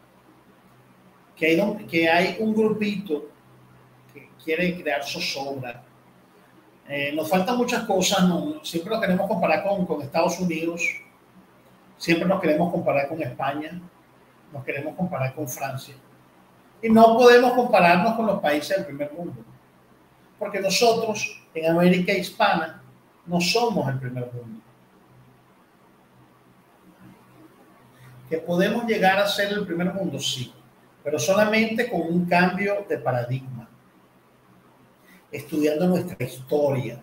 Speaker 1: que, hay, que hay un grupito que quiere crear zozobra. Eh, nos faltan muchas cosas, ¿no? Siempre nos queremos comparar con, con Estados Unidos. Siempre nos queremos comparar con España, nos queremos comparar con Francia. Y no podemos compararnos con los países del primer mundo. Porque nosotros, en América Hispana, no somos el primer mundo. ¿Que podemos llegar a ser el primer mundo? Sí. Pero solamente con un cambio de paradigma. Estudiando nuestra historia.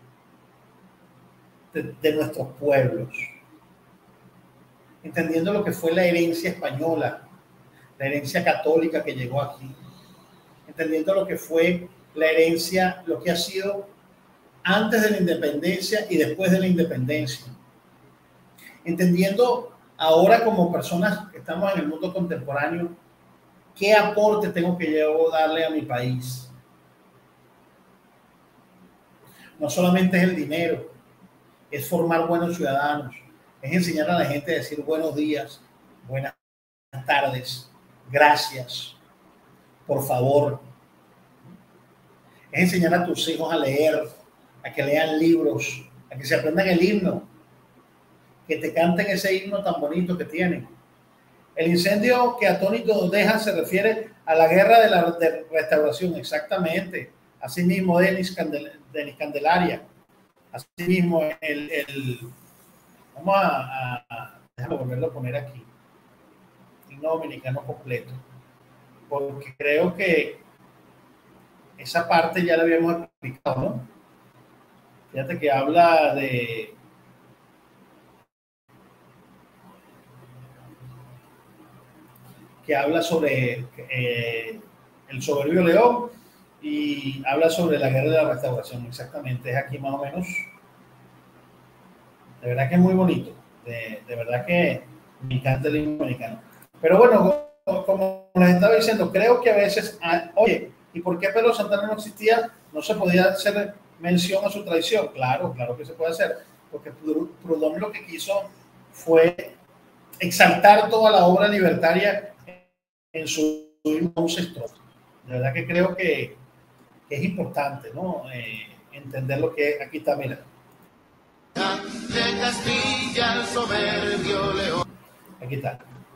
Speaker 1: De, de nuestros pueblos. Entendiendo lo que fue la herencia española, la herencia católica que llegó aquí, entendiendo lo que fue la herencia, lo que ha sido antes de la independencia y después de la independencia, entendiendo ahora como personas que estamos en el mundo contemporáneo, qué aporte tengo que yo darle a mi país. No solamente es el dinero, es formar buenos ciudadanos, es enseñar a la gente a decir buenos días, buenas tardes, gracias, por favor. Es enseñar a tus hijos a leer, a que lean libros, a que se aprendan el himno, que te canten ese himno tan bonito que tienen. El incendio que atónito deja se refiere a la guerra de la de restauración, exactamente. Así mismo Denis, Candel, Denis Candelaria, así mismo el... el Vamos a, a, a déjame volverlo a poner aquí. Himno dominicano completo. Porque creo que esa parte ya la habíamos explicado, ¿no? Fíjate que habla de... que habla sobre eh, el soberbio león y habla sobre la guerra de la restauración. Exactamente, es aquí más o menos. De verdad que es muy bonito. De, de verdad que me encanta el himno dominicano. Pero bueno, como, como les estaba diciendo, creo que a veces, ah, oye, ¿y por qué Pedro Santana no existía? No se podía hacer mención a su traición. Claro, claro que se puede hacer. Porque Proudhon lo que quiso fue exaltar toda la obra libertaria en su himno ancestral. De verdad que creo que, que es importante, ¿no? Eh, entender lo que es. Aquí está, mira.
Speaker 3: De Castilla el soberbio león.
Speaker 1: Aquí está.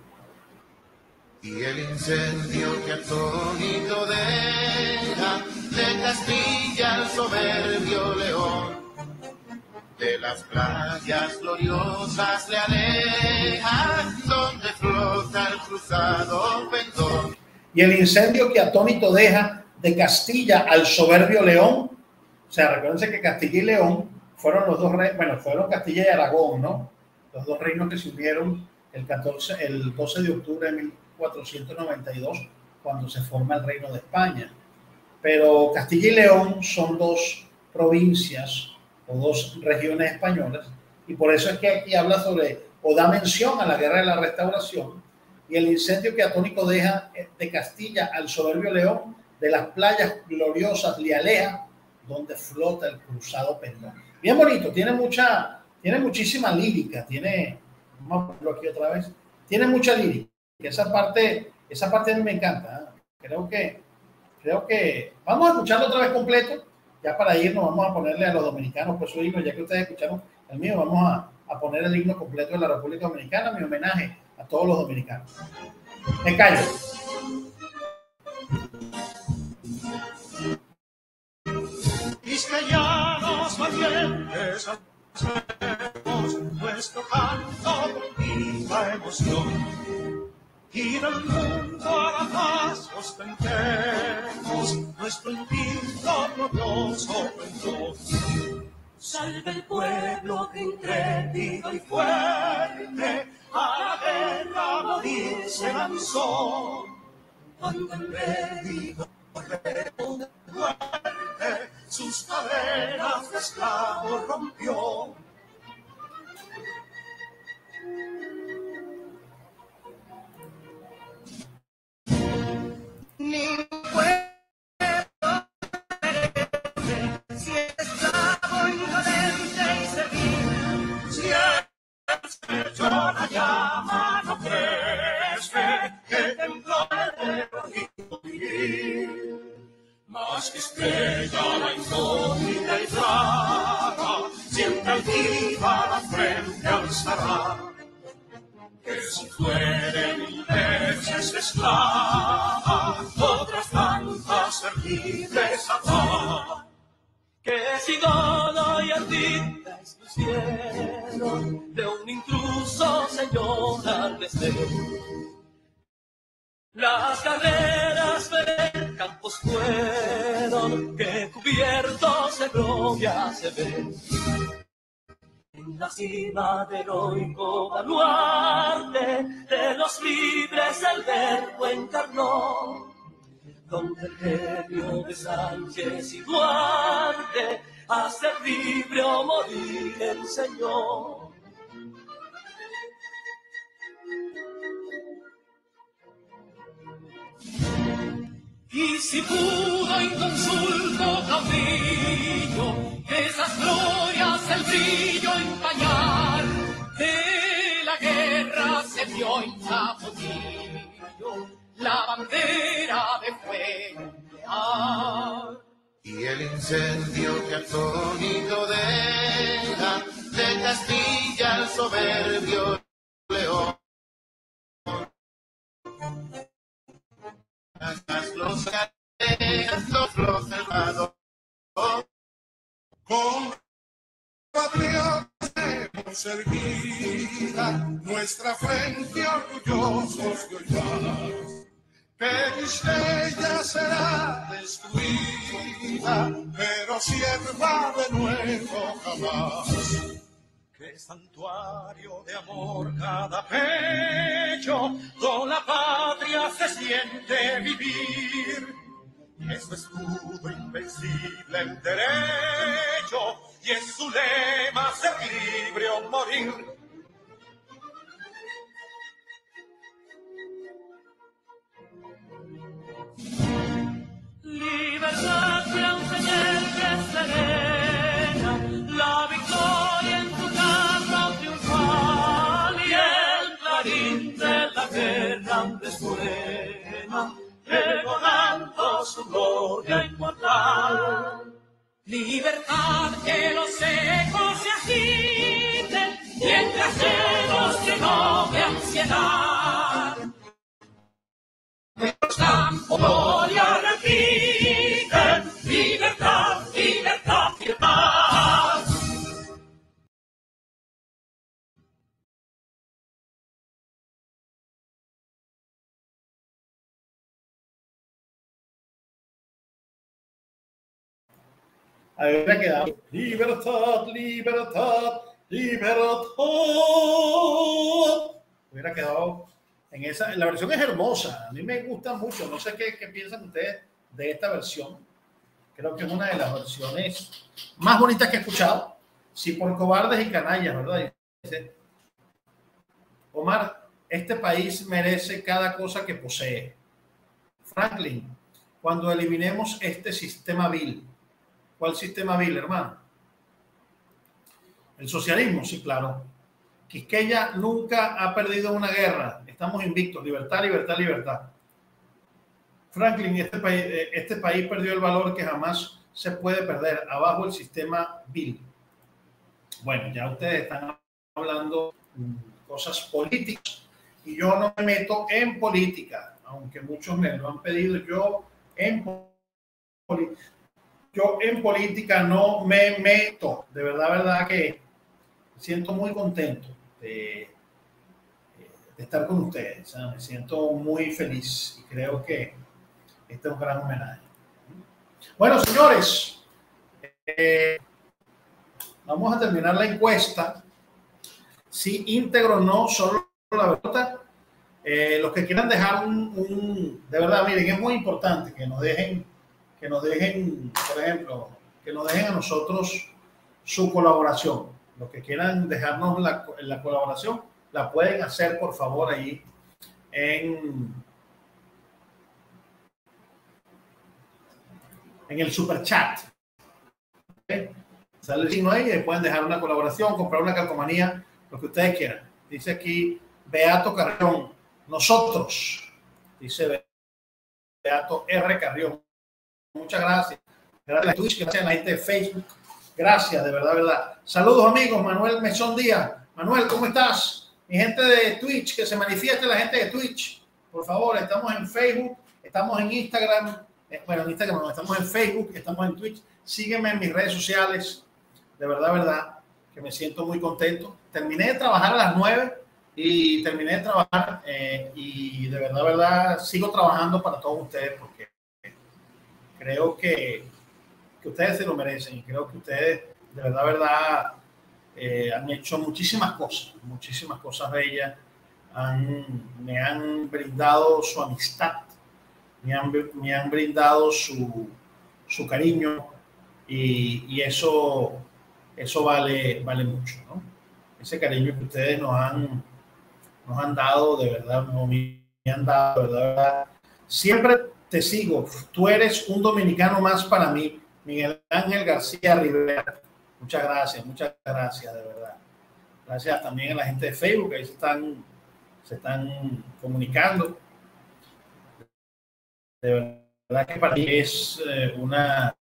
Speaker 3: Y el incendio que atónito deja de Castilla el soberbio león. De las playas gloriosas le aleja, donde flota el cruzado pendón.
Speaker 1: Y el incendio que atónito deja de Castilla al soberbio león. O sea, recuérdense que Castilla y León fueron los dos reyes, bueno, fueron Castilla y Aragón, ¿no? Los dos reinos que se unieron el, catorce, el doce de octubre de mil cuatrocientos noventa y dos, cuando se forma el Reino de España. Pero Castilla y León son dos provincias o dos regiones españolas, y por eso es que aquí habla sobre, o da mención a la Guerra de la Restauración y el incendio que Atónico deja de Castilla al soberbio León, de las playas gloriosas le aleja, donde flota el cruzado pendón. Bien bonito, tiene mucha, tiene muchísima lírica, tiene, vamos a ponerlo aquí otra vez, tiene mucha lírica. Esa parte, esa parte a mí me encanta. ¿eh? Creo que, creo que, vamos a escucharlo otra vez completo, ya para irnos vamos a ponerle a los dominicanos pues su himno, ya que ustedes escucharon el mío, vamos a, a poner el himno completo de la República Dominicana, mi homenaje a todos los dominicanos. Me callo.
Speaker 2: Cristianos valientes, hacemos nuestro canto y la emoción. Y del mundo a la paz ostentemos nuestro invicto glorioso pendón. Salve el pueblo que intrépido y fuerte a la guerra morir se lanzó. Cuando el rédigo de muerte sus cadenas de esclavos rompió. Ni pueblo si es esclavo indolente y servil, si el Señor la llama no crece, que tembló el regimiento viril. Más que estrella la incógnita y clara, siempre altiva la frente alzará. Que si fuere mil veces esclava, otras tantas ser libres habrá. Que si Godo y Ardita expusieron de un intruso señor al desdén, las carreras de campos fueron que cubiertos de gloria se ven. En la cima del heroico baluarte de los libres el verbo encarnó, donde el genio de Sánchez y Duarte a ser libre o morir enseñó. Y si pudo inconsulto caudillo esas glorias el brillo empañar, de la guerra se vio en Zapotillo la bandera de fuego nuclear.
Speaker 3: Y el incendio que atónito deja de Castilla al soberbio León. Los cadenas, los los cerrados.
Speaker 4: Con patriotas erguida nuestra frente orgullosos de hoy que Quisqueya será destruida, pero sierva de nuevo jamás.
Speaker 2: Qué santuario de amor cada pecho, con la patria se siente vivir. Es su escudo invencible el derecho, y es su lema ser libre o morir. Libertad que aunque llegue serena, la victoria en tu carro triunfal, y el clarín de la guerra resuena, pregonando su gloria inmortal. Libertad, que los ecos se agiten, mientras llenos de noble ansiedad. Los campos gloria repiten, libertad, libertad, libertad.
Speaker 1: Habría quedado libertad, libertad, libertad. Hubiera quedado en esa. La versión es hermosa. A mí me gusta mucho. No sé qué, qué piensan ustedes de esta versión. Creo que es una de las versiones más bonitas que he escuchado. si por cobardes y canallas, ¿verdad? Dice, Omar, este país merece cada cosa que posee. Franklin, cuando eliminemos este sistema vil. ¿Cuál sistema vil, hermano? El socialismo, sí, claro. Quisqueya nunca ha perdido una guerra. Estamos invictos. Libertad, libertad, libertad. Franklin, este país, este país perdió el valor que jamás se puede perder. Abajo el sistema vil. Bueno, ya ustedes están hablando cosas políticas y yo no me meto en política, aunque muchos me lo han pedido. Yo en, yo en política no me meto. De verdad, verdad que me siento muy contento de, de estar con ustedes. ¿Sabes? Me siento muy feliz y creo que este es un gran homenaje. Bueno, señores, eh, vamos a terminar la encuesta. Si íntegro o no, solo la verdad. Eh, los que quieran dejar un, un, de verdad, miren, es muy importante que nos dejen, que nos dejen, por ejemplo, que nos dejen a nosotros su colaboración. Los que quieran dejarnos la, la colaboración, la pueden hacer, por favor, ahí en, en el super chat. ¿Okay? Sale el signo ahí y pueden dejar una colaboración, comprar una calcomanía, lo que ustedes quieran. Dice aquí Beato Carrión, nosotros, dice Beato R. Carrión. Muchas gracias. Gracias a Twitch, gracias a la gente de Facebook. Gracias, de verdad, verdad. Saludos, amigos. Manuel Mesón Díaz. Manuel, ¿cómo estás? Mi gente de Twitch, que se manifieste la gente de Twitch. Por favor, estamos en Facebook, estamos en Instagram. Bueno, en Instagram no, estamos en Facebook, estamos en Twitch. Sígueme en mis redes sociales. De verdad, verdad, que me siento muy contento. Terminé de trabajar a las nueve y terminé de trabajar eh, y de verdad, verdad, sigo trabajando para todos ustedes porque creo que, que ustedes se lo merecen y creo que ustedes, de verdad, verdad, eh, han hecho muchísimas cosas, muchísimas cosas bellas. Han, me han brindado su amistad, me han, me han brindado su, su cariño y, y eso, eso vale, vale mucho, ¿no? Ese cariño que ustedes nos han, nos han dado, de verdad, no me han dado, de verdad, verdad. Siempre te sigo. Tú eres un dominicano más para mí. Miguel Ángel García Rivera. Muchas gracias, muchas gracias, de verdad. Gracias también a la gente de Facebook, que ahí se están, se están comunicando. De verdad que para mí es eh, una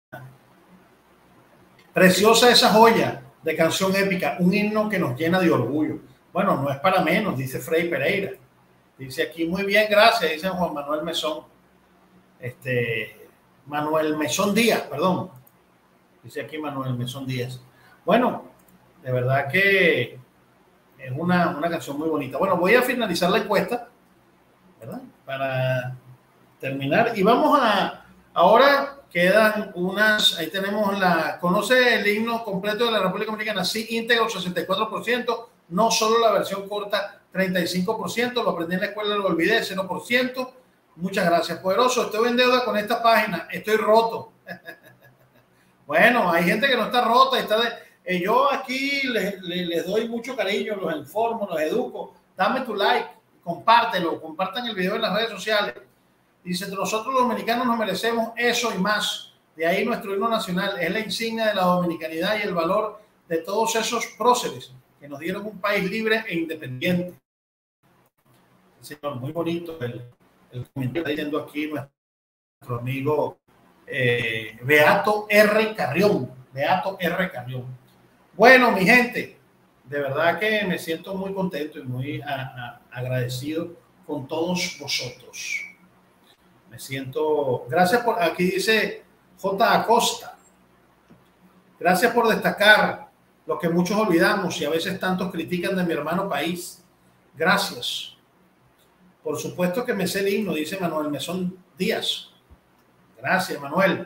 Speaker 1: preciosa esa joya de canción épica, un himno que nos llena de orgullo. Bueno, no es para menos, dice Frei Pereira. Dice aquí, muy bien, gracias, dice Juan Manuel Mesón. Este, Manuel Mesón Díaz, perdón. Dice aquí Manuel Mesón Díaz. Bueno, de verdad que es una, una canción muy bonita. Bueno, voy a finalizar la encuesta, ¿verdad? Para terminar. Y vamos a, ahora quedan unas, ahí tenemos la, ¿conoce el himno completo de la República Dominicana? Sí, íntegro, sesenta y cuatro por ciento. No solo la versión corta, treinta y cinco por ciento. Lo aprendí en la escuela, lo olvidé, cero por ciento. Muchas gracias, poderoso. Estoy en deuda con esta página. Estoy roto. Bueno, hay gente que no está rota. Está de, eh, yo aquí les, les, les doy mucho cariño, los informo, los educo. Dame tu like, compártelo, compartan el video en las redes sociales. Dice, nosotros los dominicanos nos merecemos eso y más. De ahí nuestro himno nacional es la insignia de la dominicanidad y el valor de todos esos próceres que nos dieron un país libre e independiente. Señor, muy bonito el, el comentario diciendo aquí nuestro amigo eh, Beato R. Carrión. Beato R. Carrión. Bueno, mi gente, de verdad que me siento muy contento y muy a, a, agradecido con todos vosotros. Me siento, gracias por, aquí dice J. Acosta, gracias por destacar lo que muchos olvidamos y a veces tantos critican de mi hermano país. Gracias. Por supuesto que me sé el himno, dice Manuel Mesón Díaz. Gracias, Manuel.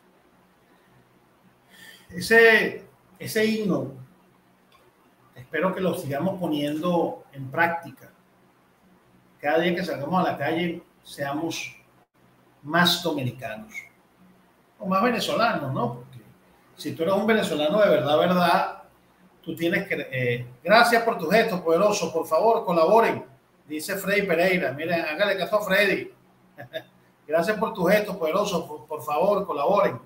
Speaker 1: Ese, ese himno, espero que lo sigamos poniendo en práctica. Cada día que salgamos a la calle, seamos más dominicanos o más venezolanos, ¿no? Porque si tú eres un venezolano de verdad, verdad, tú tienes que... Eh, gracias por tu gesto, poderoso. Por favor, colaboren, dice Freddy Pereira. Miren, hágale caso a Freddy. Gracias por tu gesto, poderoso. Por, por favor, colaboren.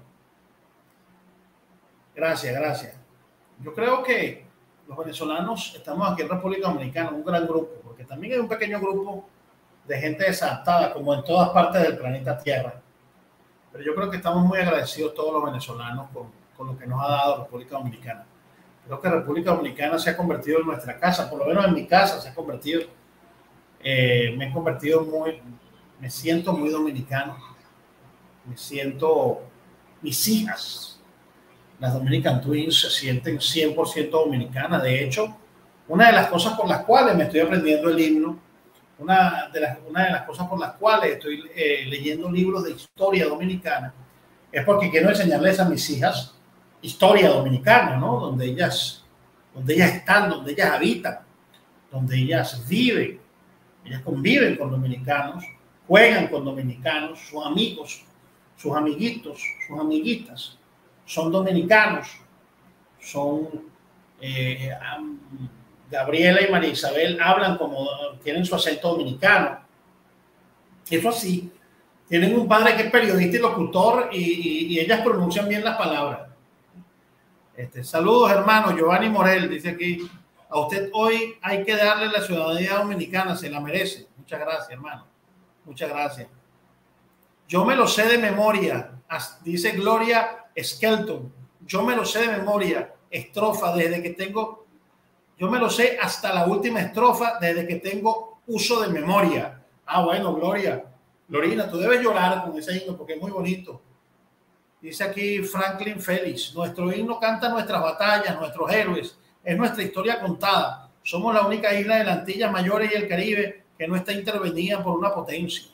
Speaker 1: Gracias, gracias. Yo creo que los venezolanos estamos aquí en República Dominicana, un gran grupo, porque también hay un pequeño grupo de gente desadaptada, como en todas partes del planeta Tierra. Pero yo creo que estamos muy agradecidos todos los venezolanos con, con lo que nos ha dado República Dominicana. Creo que República Dominicana se ha convertido en nuestra casa, por lo menos en mi casa se ha convertido. Eh, me he convertido muy, me siento muy dominicano. Me siento, mis hijas, las Dominican Twins, se sienten cien por ciento dominicanas. De hecho, una de las cosas por las cuales me estoy aprendiendo el himno, una de las, una de las cosas por las cuales estoy eh, leyendo libros de historia dominicana, es porque quiero enseñarles a mis hijas historia dominicana, ¿no? Donde ellas, donde ellas están, donde ellas habitan, donde ellas viven. Ellas conviven con dominicanos, juegan con dominicanos, sus amigos, sus amiguitos, sus amiguitas son dominicanos, son eh, Gabriela y María Isabel hablan como, tienen su acento dominicano. Eso así, tienen un padre que es periodista y locutor y, y, y ellas pronuncian bien las palabras. Este, saludos, hermano. Giovanni Morel dice aquí, a usted hoy hay que darle la ciudadanía dominicana, se la merece. Muchas gracias, hermano. Muchas gracias. Yo me lo sé de memoria, dice Gloria Skelton. Yo me lo sé de memoria, estrofa, desde que tengo, yo me lo sé hasta la última estrofa, desde que tengo uso de memoria. Ah, bueno, Gloria. Lorina, tú debes llorar con ese himno porque es muy bonito. Dice aquí Franklin Félix, nuestro himno canta nuestras batallas, nuestros héroes, es nuestra historia contada. Somos la única isla de las Antillas Mayores y el Caribe que no está intervenida por una potencia.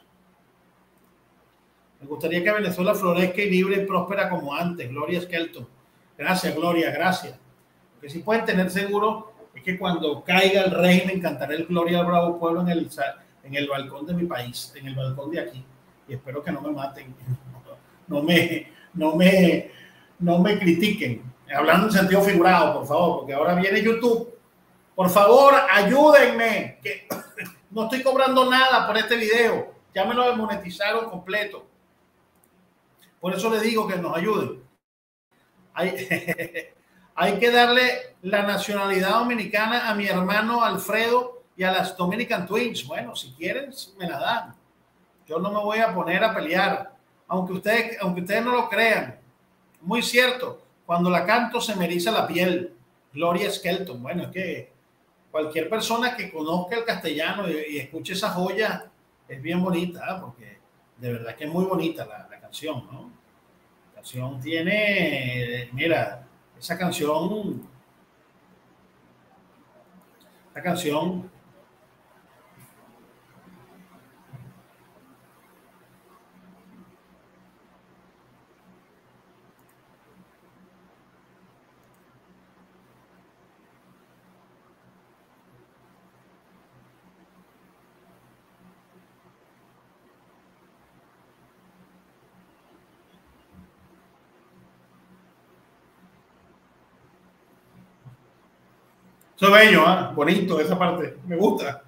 Speaker 1: Me gustaría que Venezuela florezca y libre y próspera como antes. Gloria Skelton. Gracias, Gloria, gracias. Lo que sí pueden tener seguro es que cuando caiga el régimen cantaré el Gloria al Bravo Pueblo en el, en el balcón de mi país, en el balcón de aquí. Y espero que no me maten, no me, no me, no me critiquen. Hablando en sentido figurado, por favor, porque ahora viene YouTube. Por favor, ayúdenme, que no estoy cobrando nada por este video. Ya me lo desmonetizaron completo. Por eso les digo que nos ayuden. Hay, hay que darle la nacionalidad dominicana a mi hermano Alfredo y a las Dominican Twins. Bueno, si quieren, me la dan. Yo no me voy a poner a pelear. Aunque ustedes, aunque ustedes no lo crean. Muy cierto. Cuando la canto se me eriza la piel. Gloria Skelton. Bueno, es que cualquier persona que conozca el castellano y, y escuche esa joya es bien bonita, ¿eh? Porque de verdad que es muy bonita la, la canción, ¿no? La canción tiene, mira, esa canción, la canción eso es bello, ¿eh? Bonito esa parte, me gusta.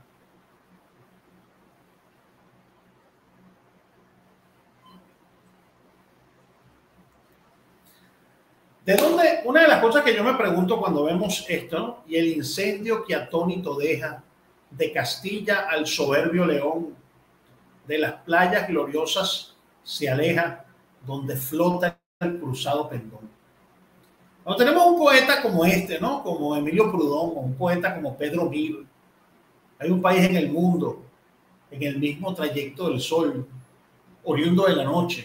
Speaker 1: ¿De dónde? Una de las cosas que yo me pregunto cuando vemos esto, ¿no? Y el incendio que atónito deja de Castilla al soberbio León, de las playas gloriosas se aleja, donde flota el cruzado pendón. Cuando tenemos un poeta como este, ¿no? Como Emilio Prudón, o un poeta como Pedro Mir, hay un país en el mundo, en el mismo trayecto del sol, oriundo de la noche.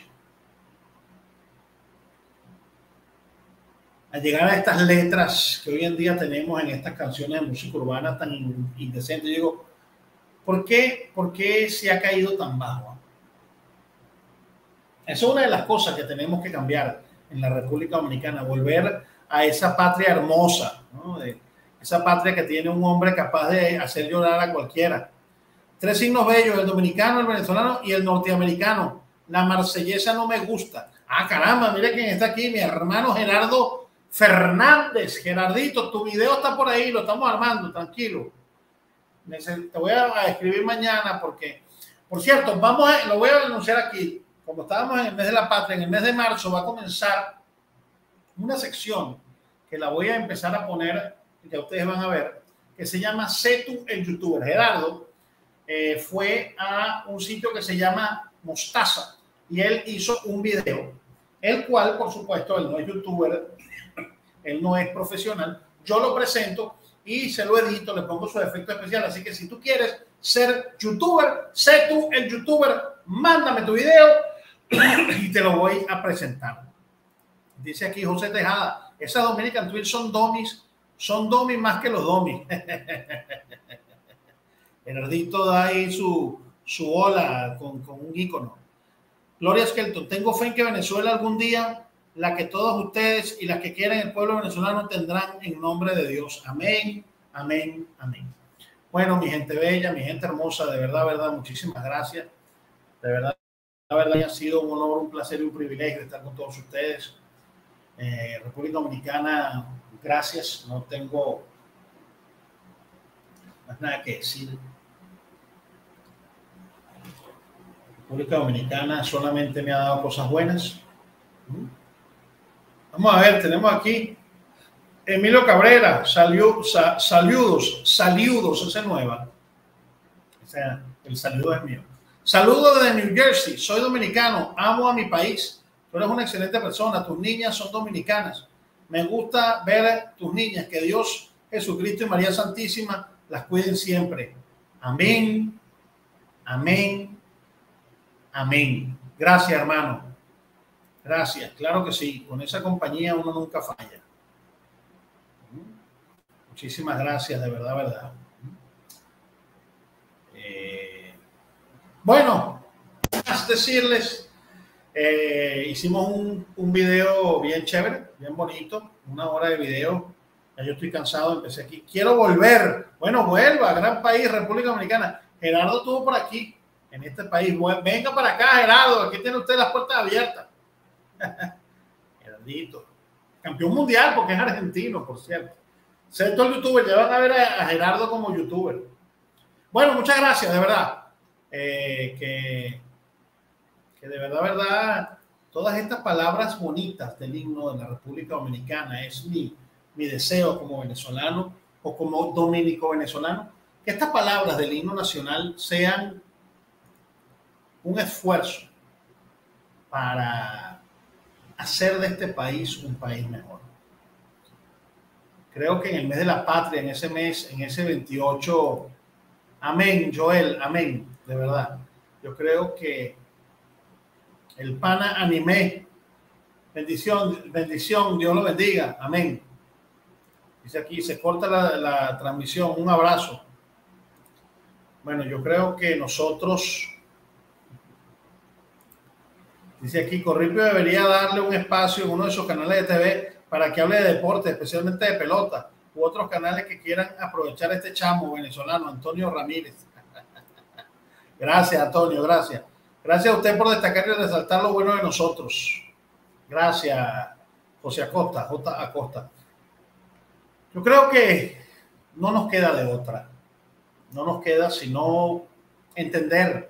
Speaker 1: Al llegar a estas letras que hoy en día tenemos en estas canciones de música urbana tan indecentes, yo digo, ¿por qué, ¿por qué se ha caído tan bajo? Esa es una de las cosas que tenemos que cambiar en la República Dominicana, volver a esa patria hermosa, ¿no? De esa patria que tiene un hombre capaz de hacer llorar a cualquiera. Tres signos bellos, el dominicano, el venezolano y el norteamericano. La marsellesa no me gusta. Ah, caramba, mire quién está aquí, mi hermano Gerardo Fernández, Gerardito, tu video está por ahí, lo estamos armando, tranquilo. Te voy a escribir mañana porque, por cierto, vamos a, lo voy a anunciar aquí. Como estábamos en el mes de la patria, en el mes de marzo va a comenzar una sección que la voy a empezar a poner, que ustedes van a ver, que se llama Sé tú el youtuber. Gerardo eh, fue a un sitio que se llama Mostaza y él hizo un video, el cual, por supuesto, él no es youtuber, él no es profesional, yo lo presento y se lo edito, le pongo su efecto especial. Así que si tú quieres ser youtuber, sé tú el youtuber, mándame tu video y te lo voy a presentar. Dice aquí José Tejada, esas Dominican Twins son domis, son domis más que los domis. Gerardito da ahí su, su hola con, con un ícono. Gloria Skelton, tengo fe en que Venezuela algún día, la que todos ustedes y las que quieran el pueblo venezolano tendrán en nombre de Dios. Amén, amén, amén. Bueno, mi gente bella, mi gente hermosa, de verdad, verdad, muchísimas gracias. De verdad, la verdad ha sido un honor, un placer y un privilegio estar con todos ustedes. Eh, República Dominicana, gracias. No tengo más nada que decir. República Dominicana solamente me ha dado cosas buenas. Vamos a ver, tenemos aquí Emilio Cabrera, salió, sa, saludos, saludos, esa es nueva. O sea, el saludo es mío. Saludos desde New Jersey, soy dominicano, amo a mi país. Tú eres una excelente persona, tus niñas son dominicanas. Me gusta ver tus niñas, que Dios, Jesucristo y María Santísima las cuiden siempre. Amén, amén, amén. Gracias, hermano. Gracias, claro que sí. Con esa compañía uno nunca falla. Muchísimas gracias, de verdad, verdad. Eh, bueno, más decirles, eh, hicimos un, un video bien chévere, bien bonito, una hora de video. Ya yo estoy cansado, empecé aquí. Quiero volver. Bueno, vuelva, gran país, República Dominicana. Gerardo estuvo por aquí, en este país. Venga para acá, Gerardo, aquí tiene usted las puertas abiertas. Gerardito, campeón mundial porque es argentino, por cierto. Ser todo el youtuber, ya van a ver a, a Gerardo como youtuber. Bueno, muchas gracias, de verdad. Eh, que, que de verdad, verdad, todas estas palabras bonitas del himno de la República Dominicana es mi, mi deseo como venezolano o como dominico venezolano, que estas palabras del himno nacional sean un esfuerzo para hacer de este país un país mejor. Creo que en el mes de la patria, en ese mes, en ese veintiocho, amén, Joel, amén, de verdad. Yo creo que el pana animé, bendición, bendición, Dios lo bendiga, amén. Dice aquí, se corta la, la transmisión, un abrazo. Bueno, yo creo que nosotros... Dice aquí, Corripio debería darle un espacio en uno de esos canales de T V para que hable de deporte, especialmente de pelota, u otros canales que quieran aprovechar este chamo venezolano, Antonio Ramírez. Gracias, Antonio, gracias. Gracias a usted por destacar y resaltar lo bueno de nosotros. Gracias, José Acosta, J. Acosta. Yo creo que no nos queda de otra. No nos queda sino entender.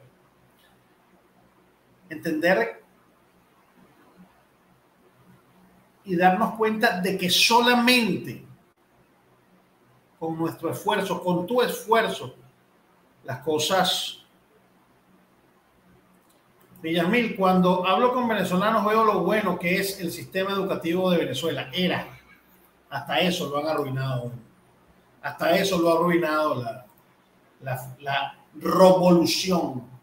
Speaker 1: Entender y darnos cuenta de que solamente con nuestro esfuerzo, con tu esfuerzo, las cosas... Villamil, cuando hablo con venezolanos veo lo bueno que es el sistema educativo de Venezuela. Era. Hasta eso lo han arruinado. Hasta eso lo ha arruinado la, la, la revolución.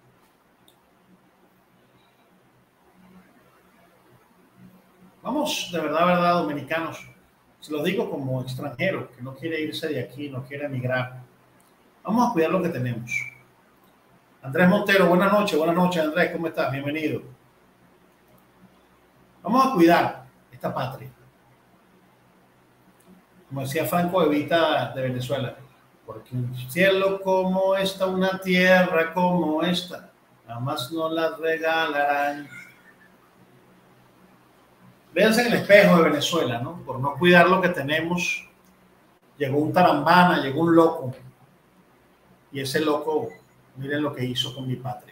Speaker 1: Vamos, de verdad, verdad, dominicanos, se lo digo como extranjero, que no quiere irse de aquí, no quiere emigrar. Vamos a cuidar lo que tenemos. Andrés Montero, buenas noches, buenas noches, Andrés, ¿cómo estás? Bienvenido. Vamos a cuidar esta patria. Como decía Franco Evita de Venezuela, porque un cielo como esta, una tierra como esta, jamás nos la regalarán. Véanse en el espejo de Venezuela, ¿no? Por no cuidar lo que tenemos, llegó un tarambana, llegó un loco. Y ese loco, miren lo que hizo con mi patria.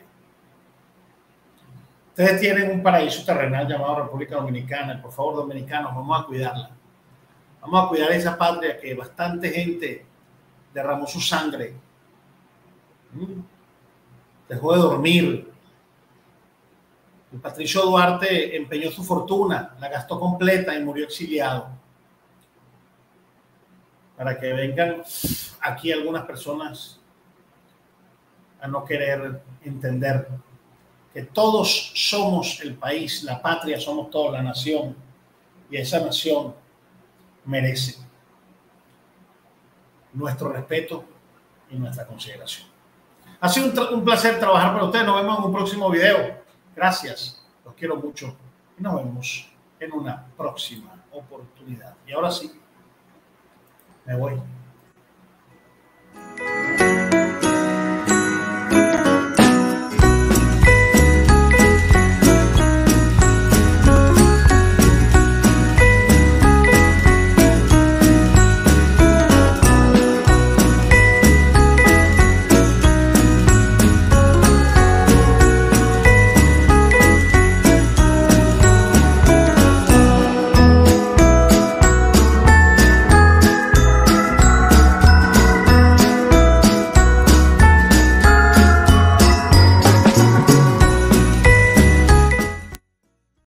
Speaker 1: Ustedes tienen un paraíso terrenal llamado República Dominicana. Por favor, dominicanos, vamos a cuidarla. Vamos a cuidar esa patria que bastante gente derramó su sangre. Dejó de dormir. El Patricio Duarte empeñó su fortuna, la gastó completa y murió exiliado. Para que vengan aquí algunas personas a no querer entender que todos somos el país, la patria, somos toda la nación, y esa nación merece nuestro respeto y nuestra consideración. Ha sido un, un placer trabajar para ustedes. Nos vemos en un próximo video. Gracias, los quiero mucho y nos vemos en una próxima oportunidad. Y ahora sí, me voy.